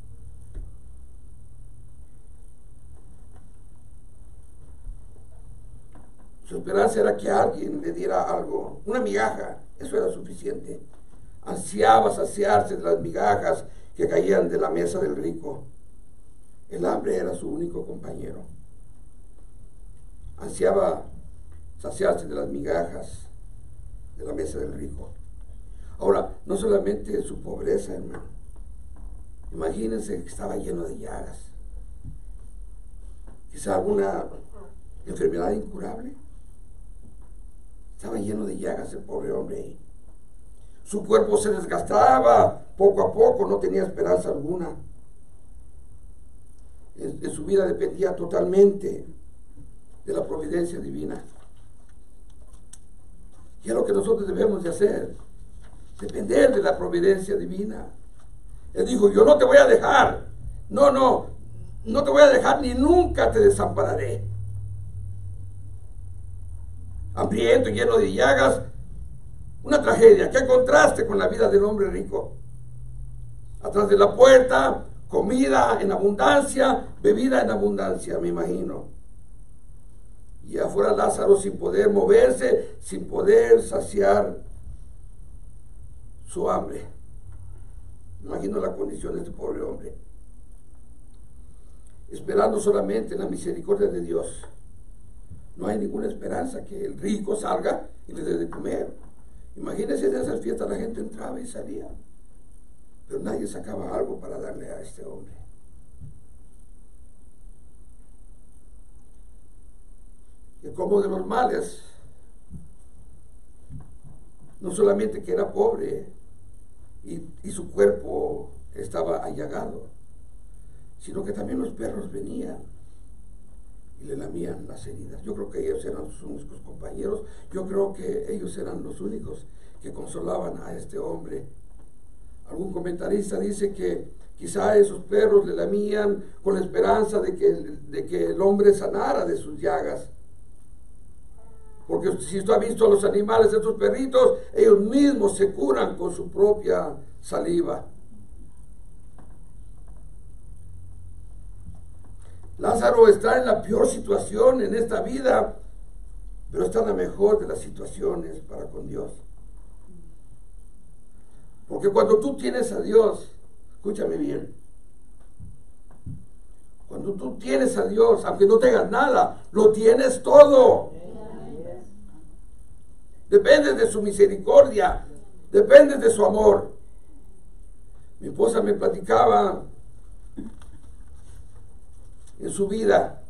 Su esperanza era que alguien le diera algo, una migaja, eso era suficiente. Ansiaba saciarse de las migajas que caían de la mesa del rico. El hambre era su único compañero. Ansiaba saciarse de las migajas de la mesa del rico. Ahora, no solamente su pobreza, hermano. Imagínense que estaba lleno de llagas. Quizá alguna enfermedad incurable. Estaba lleno de llagas el pobre hombre ahí. Su cuerpo se desgastaba poco a poco, no tenía esperanza alguna. En, en su vida dependía totalmente de la providencia divina. Y es lo que nosotros debemos de hacer, depender de la providencia divina. Él dijo, yo no te voy a dejar, no, no, no te voy a dejar ni nunca te desampararé. Hambriento y lleno de llagas, una tragedia. Qué contraste con la vida del hombre rico. Atrás de la puerta, comida en abundancia, bebida en abundancia, me imagino. Y afuera Lázaro sin poder moverse, sin poder saciar su hambre. Me imagino la condición de este pobre hombre. Esperando solamente en la misericordia de Dios. No hay ninguna esperanza que el rico salga y le dé de comer. Imagínense, en esas fiestas la gente entraba y salía, pero nadie sacaba algo para darle a este hombre. El colmo de los males, no solamente que era pobre y, y su cuerpo estaba allagado, sino que también los perros venían y le lamían las heridas. Yo creo que ellos eran sus únicos compañeros. Yo creo que ellos eran los únicos que consolaban a este hombre. Algún comentarista dice que quizá esos perros le lamían con la esperanza de que, de que el hombre sanara de sus llagas. Porque si usted ha visto a los animales, estos perritos, ellos mismos se curan con su propia saliva. Lázaro está en la peor situación en esta vida, pero está en la mejor de las situaciones para con Dios. Porque cuando tú tienes a Dios, escúchame bien, cuando tú tienes a Dios, aunque no tengas nada, lo tienes todo. Dependes de su misericordia, dependes de su amor. Mi esposa me platicaba en su vida,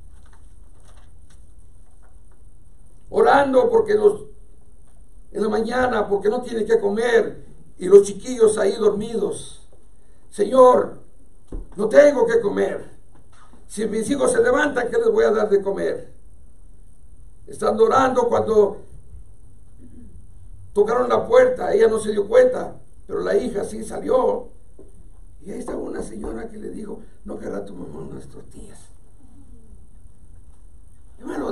orando porque los en la mañana, porque no tiene que comer, y los chiquillos ahí dormidos. Señor, no tengo que comer. Si mis hijos se levantan, ¿qué les voy a dar de comer? Estando orando cuando tocaron la puerta, ella no se dio cuenta, pero la hija sí salió. Y ahí estaba una señora que le dijo, ¿no querrá tu mamá unas tortillas? Hermano,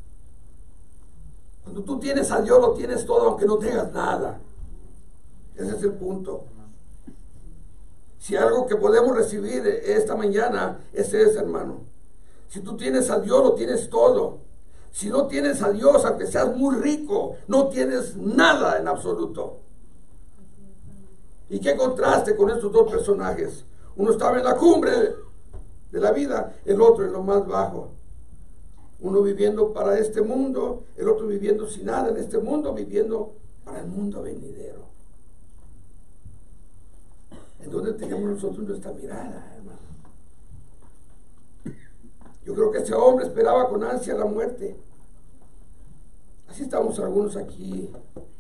cuando tú tienes a Dios, lo tienes todo, aunque no tengas nada. Ese es el punto. Si algo que podemos recibir esta mañana es eso, hermano. Si tú tienes a Dios, lo tienes todo. Si no tienes a Dios, aunque seas muy rico, no tienes nada en absoluto. Y qué contraste con estos dos personajes. Uno estaba en la cumbre de la vida, el otro en lo más bajo. Uno viviendo para este mundo, el otro viviendo sin nada en este mundo, viviendo para el mundo venidero. ¿En dónde tenemos nosotros nuestra mirada, hermano? Yo creo que ese hombre esperaba con ansia la muerte. Así estamos algunos aquí.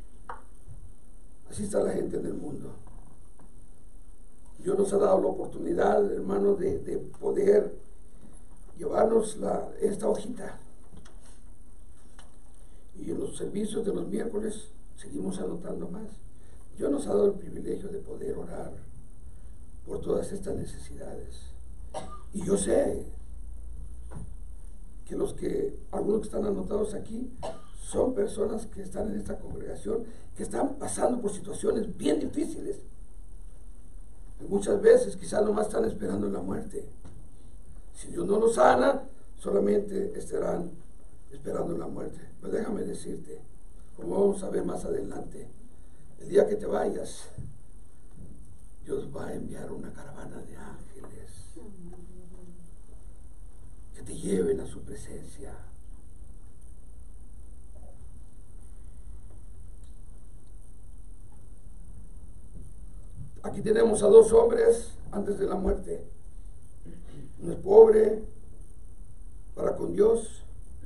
Así está la gente en el mundo. Dios nos ha dado la oportunidad, hermano, de, de poder llevarnos la, esta hojita. Y en los servicios de los miércoles seguimos anotando más. Dios nos ha dado el privilegio de poder orar por todas estas necesidades. Y yo sé que los que, algunos que están anotados aquí, son personas que están en esta congregación, que están pasando por situaciones bien difíciles. Y muchas veces quizás nomás están esperando la muerte. Si Dios no los sana, solamente estarán esperando la muerte. Pero déjame decirte, como vamos a ver más adelante, el día que te vayas, Dios va a enviar una caravana de ángeles que te lleven a su presencia. Aquí tenemos a dos hombres antes de la muerte. Uno es pobre para con Dios,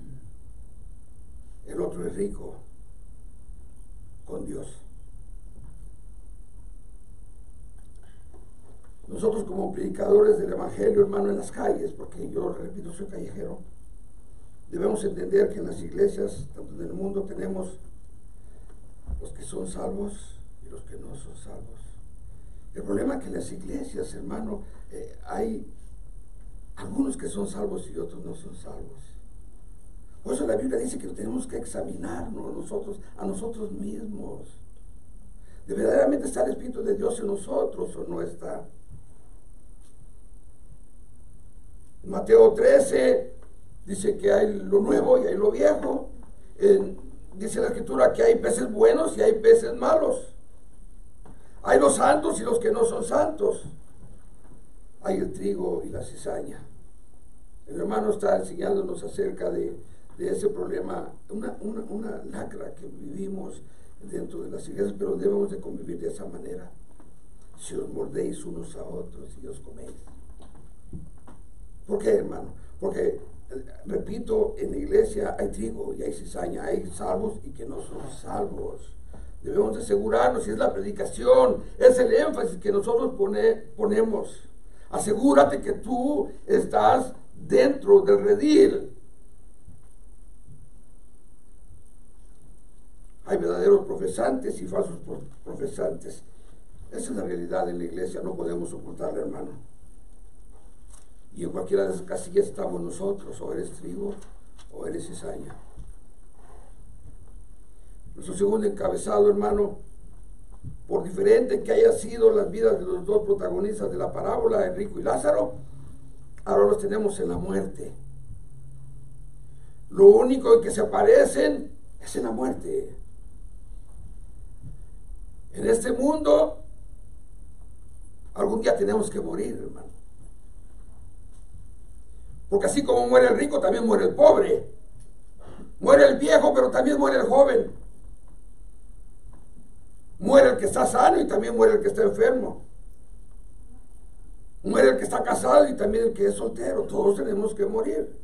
el otro es rico con Dios. Nosotros como predicadores del Evangelio, hermano, en las calles, porque yo repito, soy callejero, debemos entender que en las iglesias, tanto en el mundo, tenemos los que son salvos y los que no son salvos. El problema es que en las iglesias, hermano, eh, hay algunos que son salvos y otros no son salvos. Por eso la Biblia dice que tenemos que examinarnos nosotros, a nosotros mismos. ¿De verdaderamente está el Espíritu de Dios en nosotros o no está? En Mateo trece dice que hay lo nuevo y hay lo viejo. En, dice la Escritura que hay peces buenos y hay peces malos. Hay los santos y los que no son santos. Hay el trigo y la cizaña. El hermano está enseñándonos acerca de, de ese problema, una, una, una lacra que vivimos dentro de las iglesias, pero debemos de convivir de esa manera. Si os mordéis unos a otros y os coméis. ¿Por qué, hermano? Porque, repito, en la iglesia hay trigo y hay cizaña, hay salvos y que no son salvos. Debemos de asegurarnos, si es la predicación, es el énfasis que nosotros pone, ponemos. Asegúrate que tú estás dentro del redil. Hay verdaderos profesantes y falsos profesantes. Esa es la realidad en la iglesia, no podemos ocultarla, hermano. Y en cualquiera de esas casillas estamos nosotros, o eres trigo o eres cizaña. Nuestro segundo encabezado, hermano, por diferente que haya sido las vidas de los dos protagonistas de la parábola, Enrico y Lázaro, ahora los tenemos en la muerte. Lo único en que se parecen es en la muerte. En este mundo, algún día tenemos que morir, hermano. Porque así como muere el rico, también muere el pobre. Muere el viejo, pero también muere el joven. Muere el que está sano y también muere el que está enfermo. Muere el que está casado y también el que es soltero. Todos tenemos que morir.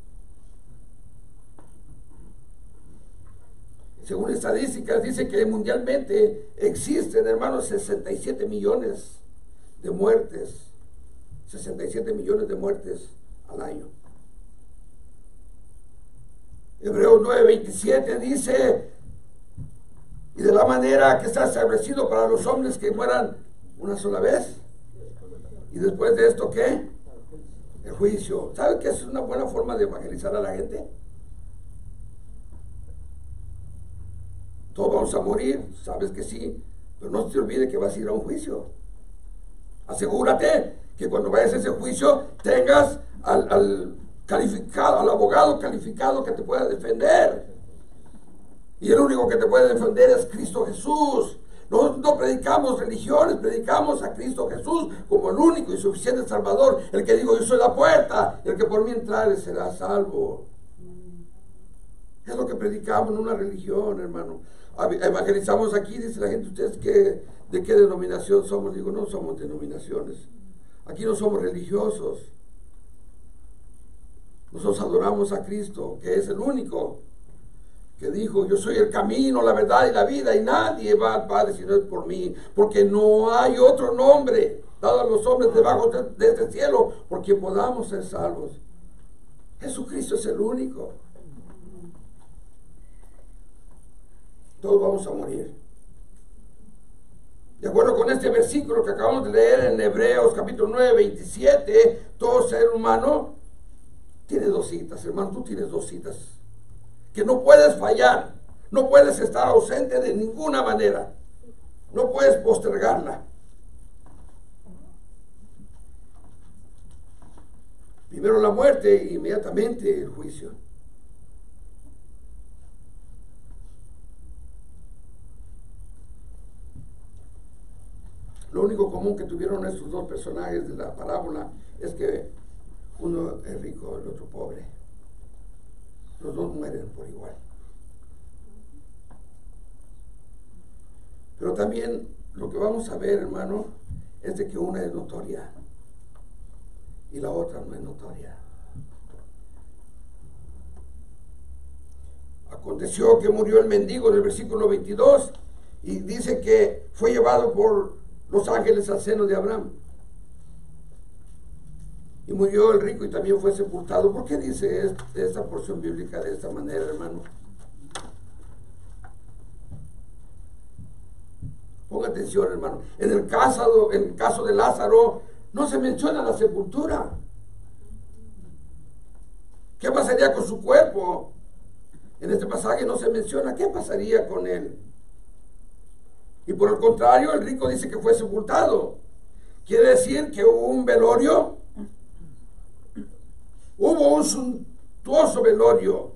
Según estadísticas, dice que mundialmente existen, hermanos, sesenta y siete millones de muertes. sesenta y siete millones de muertes al año. Hebreos nueve veintisiete dice: y de la manera que está establecido para los hombres que mueran una sola vez. Y después de esto, ¿qué? El juicio. ¿Sabe que es una buena forma de evangelizar a la gente? Todos vamos a morir, sabes que sí, pero no se te olvide que vas a ir a un juicio. Asegúrate que cuando vayas a ese juicio tengas al, al calificado, al abogado calificado que te pueda defender. Y el único que te puede defender es Cristo Jesús. Nosotros no predicamos religiones, predicamos a Cristo Jesús como el único y suficiente Salvador. El que digo, yo soy la puerta, el que por mí entrare será salvo. Es lo que predicamos en una religión, hermano. Evangelizamos aquí, dice la gente, ¿ustedes qué, de qué denominación somos? Digo, no somos denominaciones. Aquí no somos religiosos. Nosotros adoramos a Cristo, que es el único que dijo: yo soy el camino, la verdad y la vida, y nadie va al Padre si no es por mí, porque no hay otro nombre dado a los hombres debajo de, de este cielo por quien podamos ser salvos. Jesucristo es el único. Todos vamos a morir. De acuerdo con este versículo que acabamos de leer en Hebreos capítulo nueve, veintisiete, todo ser humano tiene dos citas, hermano, tú tienes dos citas que no puedes fallar, no puedes estar ausente de ninguna manera, no puedes postergarla. Primero la muerte, inmediatamente el juicio. Lo único común que tuvieron estos dos personajes de la parábola es que uno es rico, el otro pobre. Los dos mueren por igual. Pero también lo que vamos a ver, hermano, es de que una es notoria y la otra no es notoria. Aconteció que murió el mendigo en el versículo veintidós y dice que fue llevado por los ángeles al seno de Abraham. Y murió el rico y también fue sepultado. ¿Por qué dice esta porción bíblica de esta manera, hermano? Ponga atención, hermano. En el caso, en el caso de Lázaro, no se menciona la sepultura. ¿Qué pasaría con su cuerpo? En este pasaje no se menciona qué pasaría con él. Y por el contrario, el rico dice que fue sepultado. Quiere decir que hubo un velorio. Hubo un suntuoso velorio.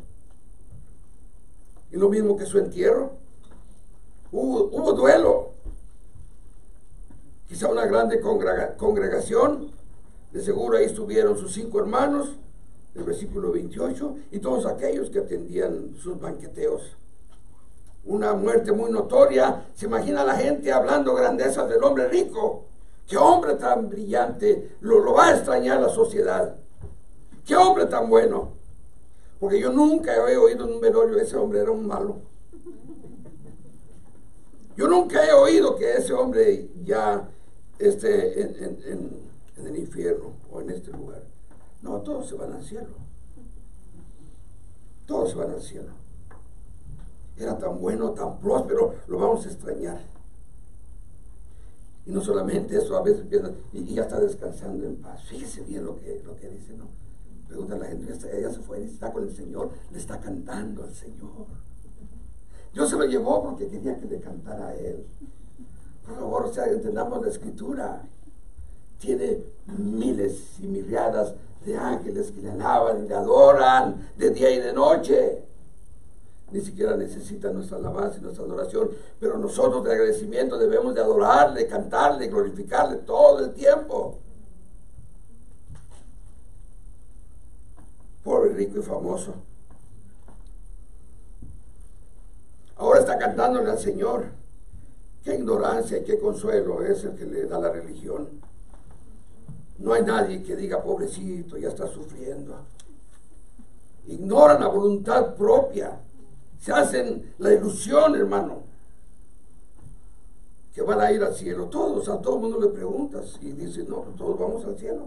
Y lo mismo que su entierro. Hubo, hubo duelo. Quizá una grande congrega, congregación. De seguro ahí estuvieron sus cinco hermanos, el versículo veintiocho, y todos aquellos que atendían sus banqueteos. Una muerte muy notoria. Se imagina la gente hablando grandezas del hombre rico. ¡Qué hombre tan brillante! Lo, lo va a extrañar la sociedad. ¡Qué hombre tan bueno! Porque yo nunca he oído en un velorio ese hombre era un malo. Yo nunca he oído que ese hombre ya esté en, en, en, en el infierno o en este lugar. No, todos se van al cielo. Todos se van al cielo. Era tan bueno, tan próspero, lo vamos a extrañar. Y no solamente eso, a veces piensa, y, y ya está descansando en paz. Fíjese bien lo que, lo que dice, ¿no? Pregunta a la gente, ya, está, ya se fue, está con el Señor, le está cantando al Señor. Dios se lo llevó porque quería que le cantara a Él. Por favor, o sea, entendamos la Escritura. Tiene miles y miriadas de ángeles que le alaban y le adoran de día y de noche. Ni siquiera necesita nuestra alabanza y nuestra adoración, pero nosotros de agradecimiento debemos de adorarle, cantarle, glorificarle todo el tiempo. Pobre, rico y famoso. Ahora está cantándole al Señor. Qué ignorancia y qué consuelo es el que le da la religión. No hay nadie que diga, pobrecito, ya está sufriendo. Ignoran la voluntad propia. Se hacen la ilusión, hermano, que van a ir al cielo. Todos, a todo el mundo le preguntas y dicen, no, todos vamos al cielo.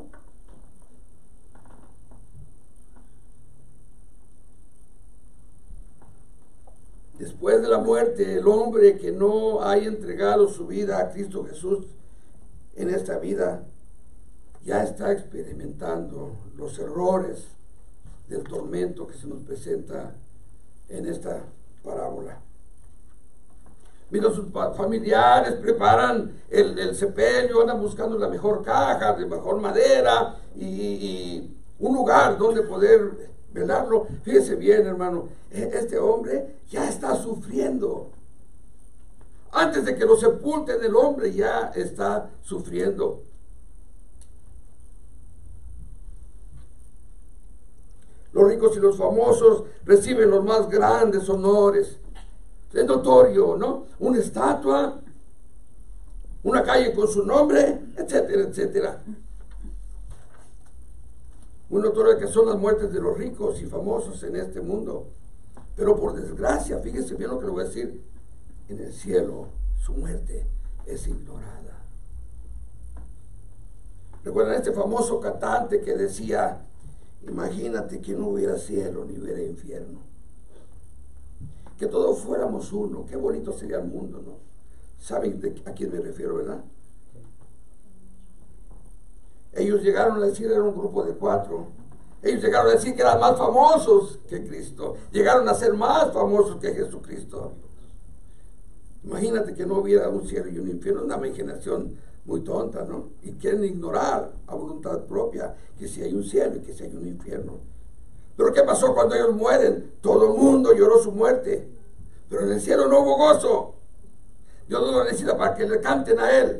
Después de la muerte, el hombre que no haya entregado su vida a Cristo Jesús en esta vida, ya está experimentando los errores del tormento que se nos presenta en esta parábola. Mira, sus familiares preparan el, el sepelio, andan buscando la mejor caja, de mejor madera y, y un lugar donde poder velarlo. Fíjese bien, hermano, este hombre ya está sufriendo. Antes de que lo sepulten, el hombre ya está sufriendo. Los ricos y los famosos reciben los más grandes honores. Es notorio, ¿no? Una estatua, una calle con su nombre, etcétera, etcétera. Muy notorio que son las muertes de los ricos y famosos en este mundo. Pero por desgracia, fíjese bien lo que le voy a decir, en el cielo su muerte es ignorada. Recuerdan este famoso cantante que decía, imagínate que no hubiera cielo ni hubiera infierno. Que todos fuéramos uno, qué bonito sería el mundo, ¿no? ¿Saben de a quién me refiero, verdad? Ellos llegaron a decir, era un grupo de cuatro. Ellos llegaron a decir que eran más famosos que Cristo. Llegaron a ser más famosos que Jesucristo. Imagínate que no hubiera un cielo y un infierno, una imaginación muy tonta, ¿no? Y quieren ignorar a voluntad propia que si hay un cielo y que si hay un infierno. Pero ¿qué pasó cuando ellos mueren? Todo el mundo lloró su muerte. Pero en el cielo no hubo gozo. Dios no lo necesita para que le canten a Él.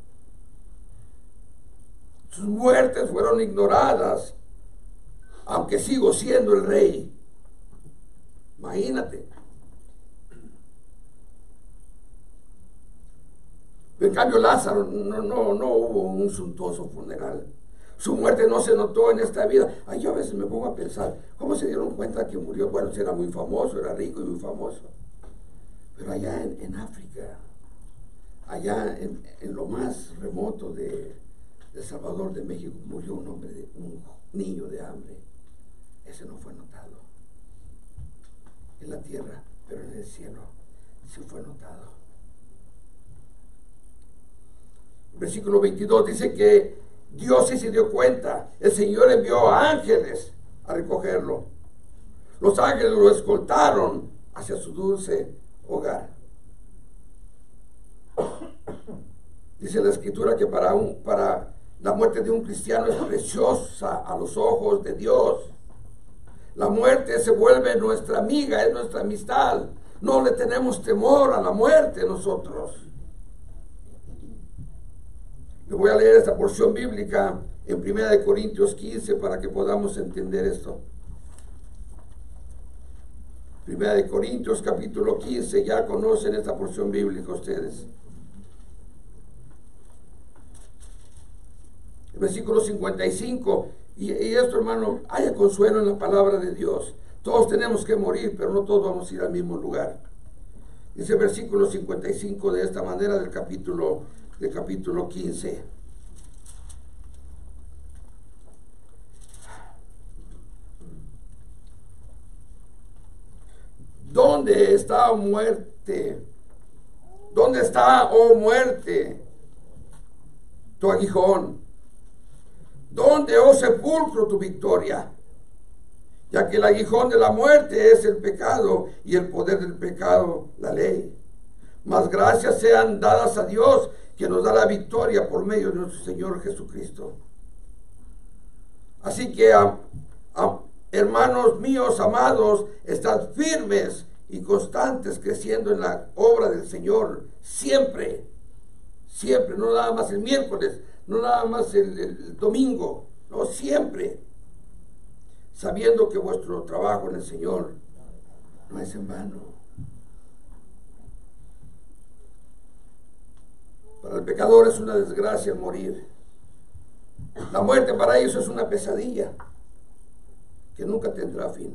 Sus muertes fueron ignoradas, aunque sigo siendo el rey. Imagínate. En cambio, Lázaro no, no, no hubo un suntuoso funeral. Su muerte no se notó en esta vida. Ay, yo a veces me pongo a pensar, ¿cómo se dieron cuenta que murió? Bueno, era muy famoso, era rico y muy famoso. Pero allá en, en África, allá en, en lo más remoto de, de Salvador de México, murió un hombre, de, un niño de hambre. Ese no fue notado en la tierra, pero en el cielo sí fue notado. Versículo veintidós dice que Dios sí se dio cuenta. El Señor envió ángeles a recogerlo. Los ángeles lo escoltaron hacia su dulce hogar. Dice la Escritura que para, un, para la muerte de un cristiano es preciosa a los ojos de Dios. La muerte se vuelve nuestra amiga, es nuestra amistad. No le tenemos temor a la muerte nosotros. Le voy a leer esta porción bíblica en primera de Corintios quince para que podamos entender esto. primera de Corintios capítulo quince, ya conocen esta porción bíblica ustedes. El versículo cincuenta y cinco, y, y esto, hermano, haya consuelo en la palabra de Dios. Todos tenemos que morir, pero no todos vamos a ir al mismo lugar. Dice el versículo cincuenta y cinco de esta manera del capítulo del capítulo quince. ¿Dónde está, oh muerte? ¿Dónde está, oh muerte, tu aguijón? ¿Dónde, oh sepulcro, tu victoria? Ya que el aguijón de la muerte es el pecado y el poder del pecado, la ley. Mas gracias sean dadas a Dios, que nos da la victoria por medio de nuestro Señor Jesucristo. Así que, a, a, hermanos míos amados, estad firmes y constantes, creciendo en la obra del Señor, siempre, siempre, no nada más el miércoles, no nada más el, el, el domingo, no, siempre, sabiendo que vuestro trabajo en el Señor no es en vano. Para el pecador es una desgracia el morir. La muerte para ellos es una pesadilla que nunca tendrá fin.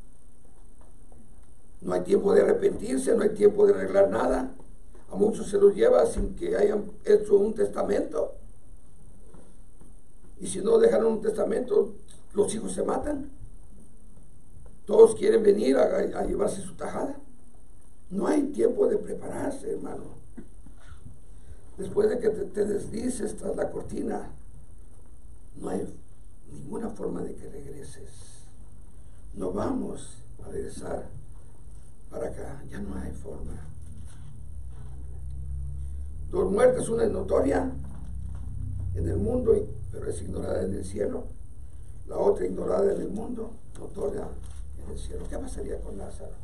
No hay tiempo de arrepentirse, no hay tiempo de arreglar nada. A muchos se los lleva sin que hayan hecho un testamento. Y si no dejan un testamento, los hijos se matan. Todos quieren venir a, a llevarse su tajada. No hay tiempo de prepararse, hermano. Después de que te, te deslices tras la cortina, no hay ninguna forma de que regreses. No vamos a regresar para acá, ya no hay forma. Dos muertes, una es notoria en el mundo, pero es ignorada en el cielo. La otra ignorada en el mundo, notoria en el cielo. ¿Qué pasaría con Lázaro?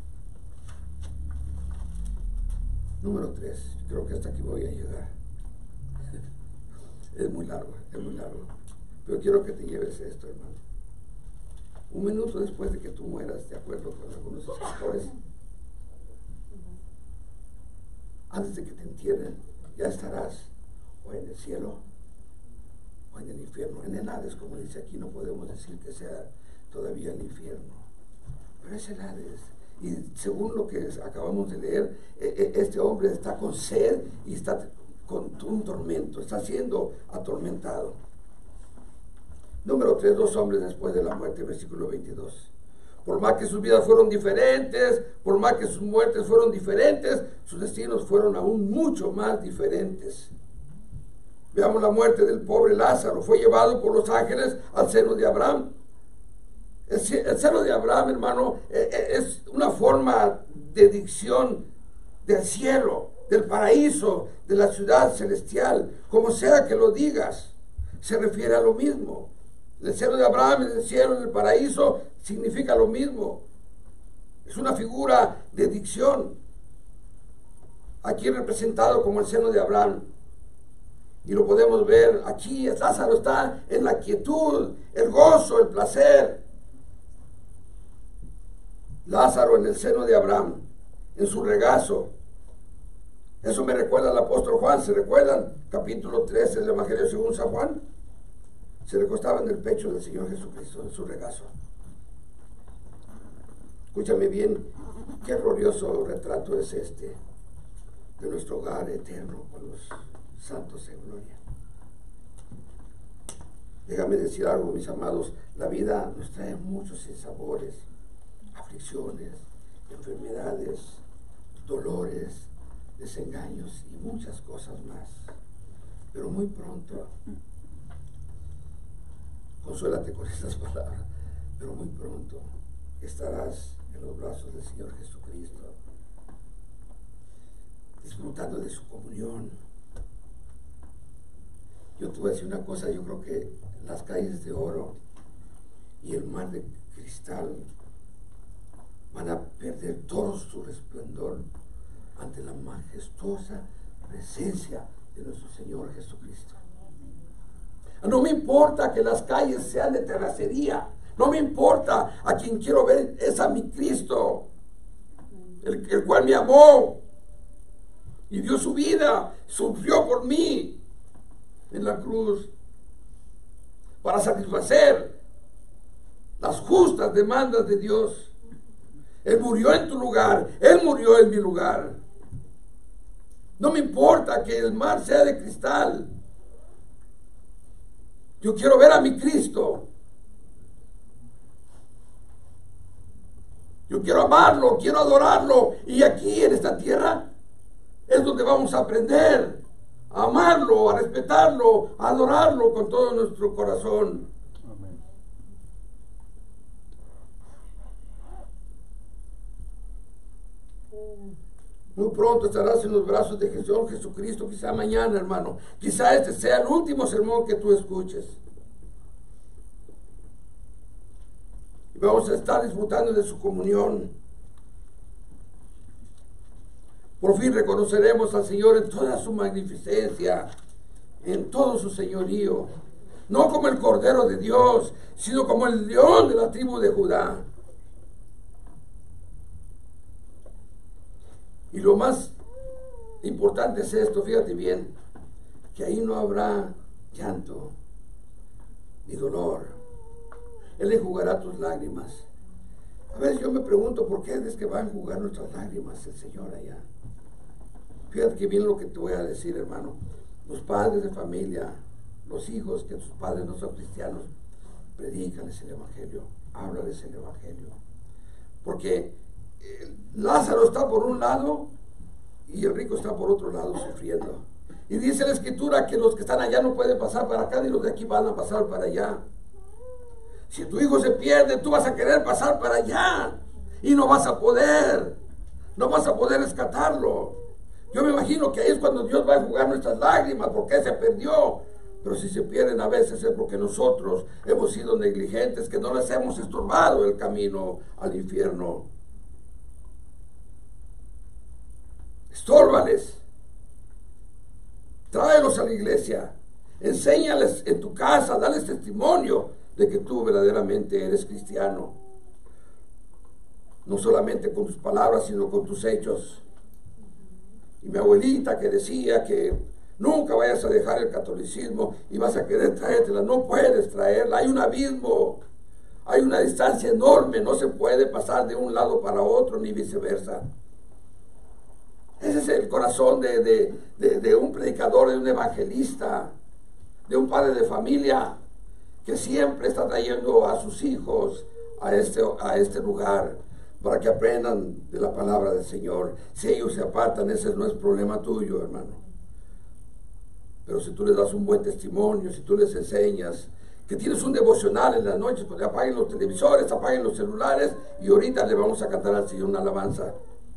Número tres, creo que hasta aquí voy a llegar. Es muy largo, es muy largo. Pero quiero que te lleves esto, hermano. Un minuto después de que tú mueras, de acuerdo con algunos escritores, antes de que te entierren, ya estarás o en el cielo o en el infierno. En el Hades, como dice aquí, no podemos decir que sea todavía el infierno, pero es el Hades. Y según lo que acabamos de leer, este hombre está con sed y está con un tormento, está siendo atormentado. Número tres, dos hombres después de la muerte, versículo veintidós. Por más que sus vidas fueron diferentes, por más que sus muertes fueron diferentes, sus destinos fueron aún mucho más diferentes. Veamos la muerte del pobre Lázaro. Fue llevado por los ángeles al seno de Abraham. El, el seno de Abraham, hermano, es una forma de dicción del cielo, del paraíso, de la ciudad celestial. Como sea que lo digas, se refiere a lo mismo. El seno de Abraham, en el cielo, en el paraíso, significa lo mismo. Es una figura de dicción. Aquí representado como el seno de Abraham. Y lo podemos ver aquí. Lázaro está en la quietud, el gozo, el placer. Lázaro en el seno de Abraham, en su regazo. Eso me recuerda al apóstol Juan. ¿Se recuerdan? Capítulo trece del Evangelio según San Juan. Se recostaba en el pecho del Señor Jesucristo, en su regazo. Escúchame bien, qué glorioso retrato es este de nuestro hogar eterno con los santos en gloria. Déjame decir algo, mis amados, la vida nos trae muchos sinsabores, aflicciones, enfermedades, dolores, desengaños y muchas cosas más. Pero muy pronto, consuélate con estas palabras, pero muy pronto estarás en los brazos del Señor Jesucristo, disfrutando de su comunión. Yo te voy a decir una cosa, yo creo que las calles de oro y el mar de cristal van a perder todo su resplandor ante la majestuosa presencia de nuestro Señor Jesucristo. No me importa que las calles sean de terracería, no me importa, a quien quiero ver es a mi Cristo, el, el cual me amó y dio su vida, sufrió por mí en la cruz para satisfacer las justas demandas de Dios. Él murió en tu lugar, Él murió en mi lugar. No me importa que el mar sea de cristal. Yo quiero ver a mi Cristo. Yo quiero amarlo, quiero adorarlo. Y aquí en esta tierra es donde vamos a aprender a amarlo, a respetarlo, a adorarlo con todo nuestro corazón. Amén. Muy pronto estarás en los brazos de Jesús, Jesucristo, quizá mañana, hermano. Quizá este sea el último sermón que tú escuches. Y vamos a estar disfrutando de su comunión. Por fin reconoceremos al Señor en toda su magnificencia, en todo su señorío. No como el Cordero de Dios, sino como el león de la tribu de Judá. Y lo más importante es esto, fíjate bien, que ahí no habrá llanto ni dolor. Él enjugará tus lágrimas. A veces yo me pregunto, ¿por qué es que va a enjugar nuestras lágrimas el Señor allá? Fíjate que bien lo que te voy a decir, hermano. Los padres de familia, los hijos que sus padres no son cristianos, predícales el Evangelio, háblales el Evangelio. Porque eh, Lázaro está por un lado y el rico está por otro lado sufriendo. Y dice la Escritura que los que están allá no pueden pasar para acá, ni los de aquí van a pasar para allá. Si tu hijo se pierde, tú vas a querer pasar para allá y no vas a poder, no vas a poder rescatarlo. Yo me imagino que ahí es cuando Dios va a enjugar nuestras lágrimas, porque se perdió. Pero si se pierden a veces es porque nosotros hemos sido negligentes, que no les hemos estorbado el camino al infierno. Estórbales, tráelos a la iglesia, enséñales en tu casa, dales testimonio de que tú verdaderamente eres cristiano. No solamente con tus palabras, sino con tus hechos. Y mi abuelita que decía que nunca vayas a dejar el catolicismo y vas a querer traértela. No puedes traerla, hay un abismo, hay una distancia enorme, no se puede pasar de un lado para otro ni viceversa. Ese es el corazón de, de, de, de un predicador, de un evangelista, de un padre de familia que siempre está trayendo a sus hijos a este, a este lugar para que aprendan de la palabra del Señor. Si ellos se apartan, ese no es problema tuyo, hermano. Pero si tú les das un buen testimonio, si tú les enseñas que tienes un devocional en las noches, pues apaguen los televisores, apaguen los celulares y ahorita le vamos a cantar al Señor una alabanza.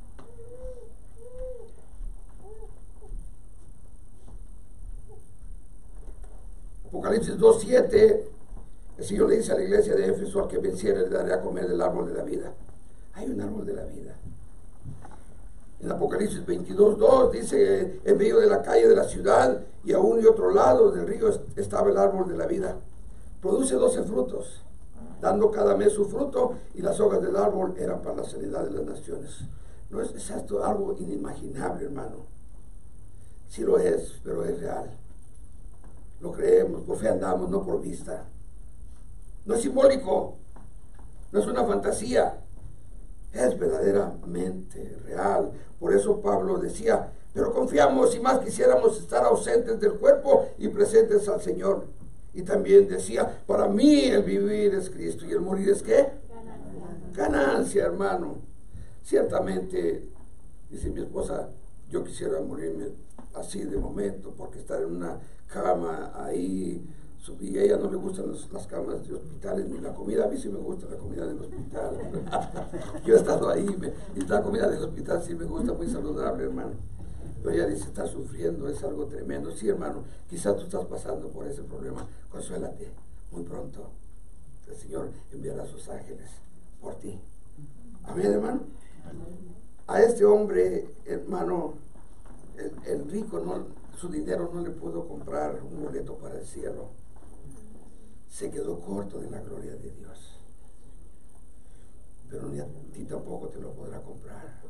Apocalipsis dos siete, el Señor le dice a la iglesia de Éfeso: al que venciere le daré a comer del árbol de la vida. Hay un árbol de la vida. En Apocalipsis veintidós dos dice: en medio de la calle de la ciudad y a uno y otro lado del río estaba el árbol de la vida. Produce doce frutos, dando cada mes su fruto, y las hojas del árbol eran para la sanidad de las naciones. No es, es esto algo inimaginable, hermano. Sí lo es, pero es real. Lo creemos, por fe andamos, no por vista. No es simbólico, no es una fantasía, es verdaderamente real. Por eso Pablo decía: pero confiamos, y más quisiéramos estar ausentes del cuerpo y presentes al Señor. Y también decía: para mí el vivir es Cristo y el morir es ¿qué? Ganancia, Ganancia, hermano. Ciertamente, dice mi esposa, yo quisiera morirme así de momento, porque estar en una cama ahí, y a ella no le gustan los, las camas de hospitales ni la comida. A mí sí me gusta la comida del hospital. Yo he estado ahí, me, y la comida del hospital sí me gusta, muy saludable, hermano. Pero ella dice: está sufriendo, es algo tremendo. Sí, hermano, quizás tú estás pasando por ese problema. Consuélate, muy pronto el Señor enviará a sus ángeles por ti. Amén, hermano. A este hombre, hermano, el, el rico, no, su dinero no le pudo comprar un boleto para el cielo. Se quedó corto de la gloria de Dios. Pero ni a ti tampoco te lo podrá comprar.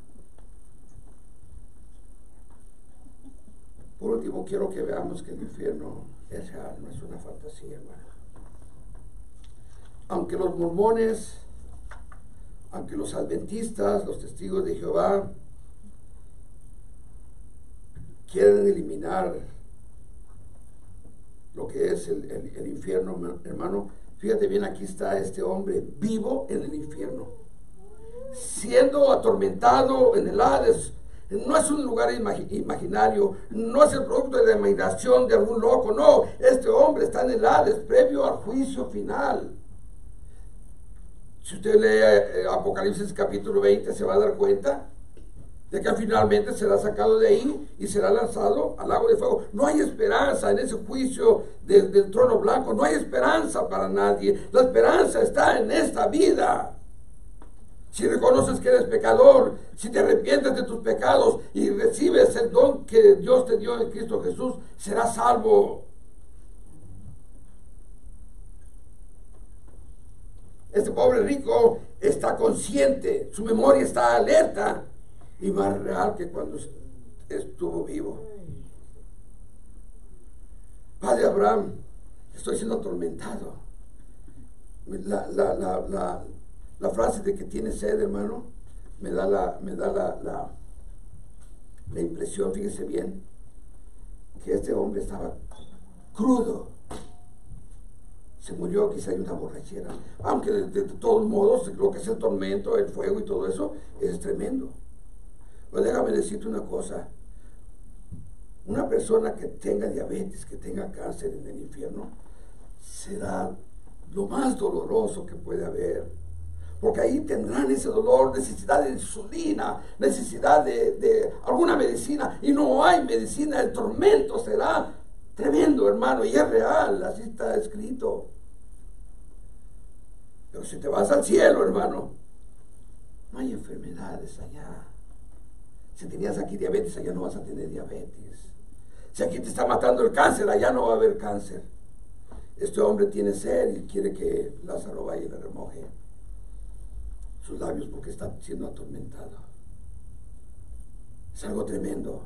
Por último, quiero que veamos que el infierno es real, no es una fantasía, hermano. Aunque los mormones, aunque los adventistas, los testigos de Jehová quieren eliminar lo que es el, el, el infierno, hermano, fíjate bien, aquí está este hombre vivo en el infierno, siendo atormentado en el Hades. No es un lugar imag imaginario, no es el producto de la imaginación de algún loco, no, este hombre está en el Hades previo al juicio final. Si usted lee eh, Apocalipsis capítulo veinte, se va a dar cuenta de que finalmente será sacado de ahí y será lanzado al lago de fuego. No hay esperanza en ese juicio de, del trono blanco, no hay esperanza para nadie. La esperanza está en esta vida. Si reconoces que eres pecador, si te arrepientes de tus pecados y recibes el don que Dios te dio en Cristo Jesús, serás salvo. Este pobre rico está consciente, su memoria está alerta y más real que cuando estuvo vivo. Padre Abraham, estoy siendo atormentado. La, la, la, la, la frase de que tiene sed, hermano, me da la, me da la, la, la impresión, fíjese bien, que este hombre estaba crudo. Se murió quizá de una borrachera. Aunque de, de, de todos modos, lo que es el tormento, el fuego y todo eso, es tremendo. Pero déjame decirte una cosa. Una persona que tenga diabetes, que tenga cáncer en el infierno, será lo más doloroso que puede haber. Porque ahí tendrán ese dolor, necesidad de insulina, necesidad de, de alguna medicina. Y no hay medicina, el tormento será tremendo, hermano, y es real, así está escrito. Pero si te vas al cielo, hermano, no hay enfermedades allá. Si tenías aquí diabetes, allá no vas a tener diabetes. Si aquí te está matando el cáncer, allá no va a haber cáncer. Este hombre tiene sed y quiere que Lázaro vaya y le remoje sus labios porque está siendo atormentado. Es algo tremendo.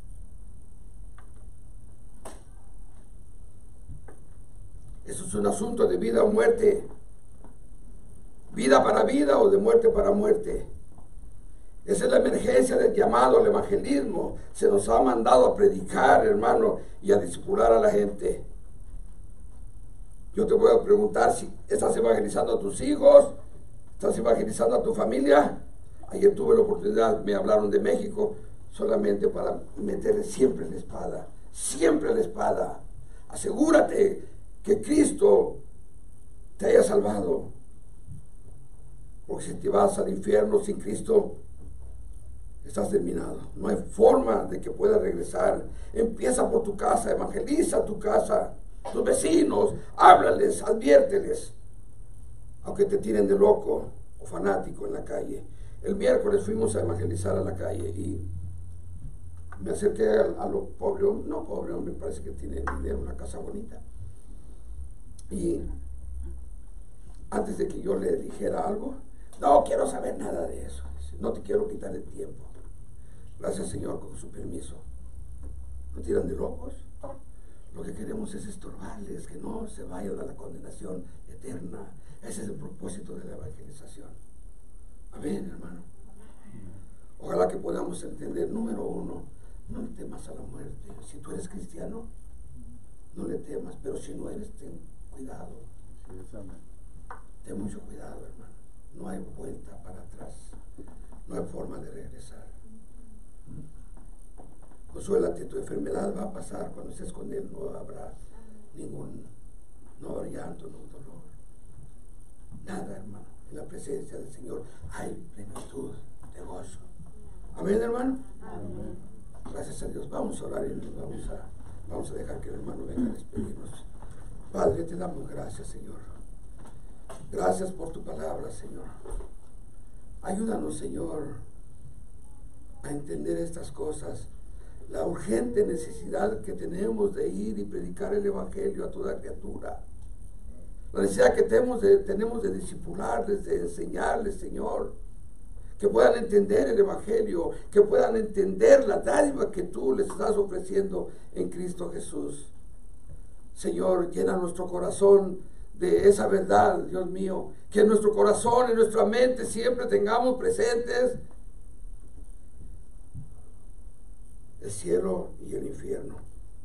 Eso es un asunto de vida o muerte. Vida para vida o de muerte para muerte. Esa es la emergencia del llamado al evangelismo. Se nos ha mandado a predicar, hermano, y a discipular a la gente. Yo te voy a preguntar si estás evangelizando a tus hijos, ¿Estás evangelizando a tu familia? Ayer tuve la oportunidad, me hablaron de México, solamente para meterle siempre la espada, siempre la espada. Asegúrate que Cristo te haya salvado, porque si te vas al infierno sin Cristo, estás terminado. No hay forma de que puedas regresar. Empieza por tu casa, evangeliza tu casa, tus vecinos, háblales, adviérteles, aunque te tiren de loco o fanático en la calle. El miércoles fuimos a evangelizar a la calle y me acerqué a, a los pobres, no pobres, me parece que tiene dinero, una casa bonita. Y antes de que yo le dijera algo, no quiero saber nada de eso, no te quiero quitar el tiempo. Gracias, Señor, con su permiso. ¿No tiran de locos? Lo que queremos es estorbarles, que no se vayan a la condenación eterna. Ese es el propósito de la evangelización. Amén, hermano. Ojalá que podamos entender, número uno, no le temas a la muerte. Si tú eres cristiano, no le temas, pero si no eres, ten cuidado. Ten mucho cuidado, hermano. No hay vuelta para atrás. No hay forma de regresar. Consuélate, tu enfermedad va a pasar. Cuando estés con Él no habrá ningún, no habrá llanto, no dolor. Nada, hermano. En la presencia del Señor hay plenitud de gozo. Amén, hermano. Amén. Gracias a Dios. Vamos a orar y nos vamos a, vamos a dejar que el hermano venga a despedirnos. Padre, te damos gracias, Señor. Gracias por tu palabra, Señor. Ayúdanos, Señor, a entender estas cosas. La urgente necesidad que tenemos de ir y predicar el Evangelio a toda criatura. La necesidad que tenemos de, tenemos de discipularles, de enseñarles, Señor. Que puedan entender el Evangelio, que puedan entender la dádiva que tú les estás ofreciendo en Cristo Jesús. Señor, llena nuestro corazón de esa verdad, Dios mío. Que en nuestro corazón, en nuestra mente siempre tengamos presentes el cielo y el infierno.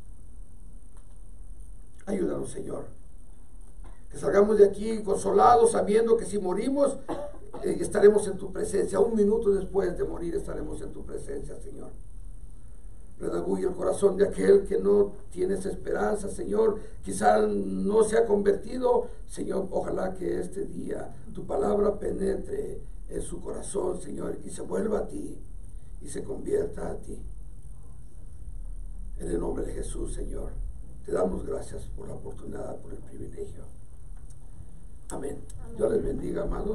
Ayúdanos, Señor. Que salgamos de aquí consolados, sabiendo que si morimos, eh, estaremos en tu presencia. Un minuto después de morir estaremos en tu presencia, Señor. Redarguye el corazón de aquel que no tiene esa esperanza, Señor. Quizá no se ha convertido, Señor. Ojalá que este día tu palabra penetre en su corazón, Señor, y se vuelva a ti y se convierta a ti. En el nombre de Jesús, Señor, te damos gracias por la oportunidad, por el privilegio. Amén. Dios les bendiga, amados.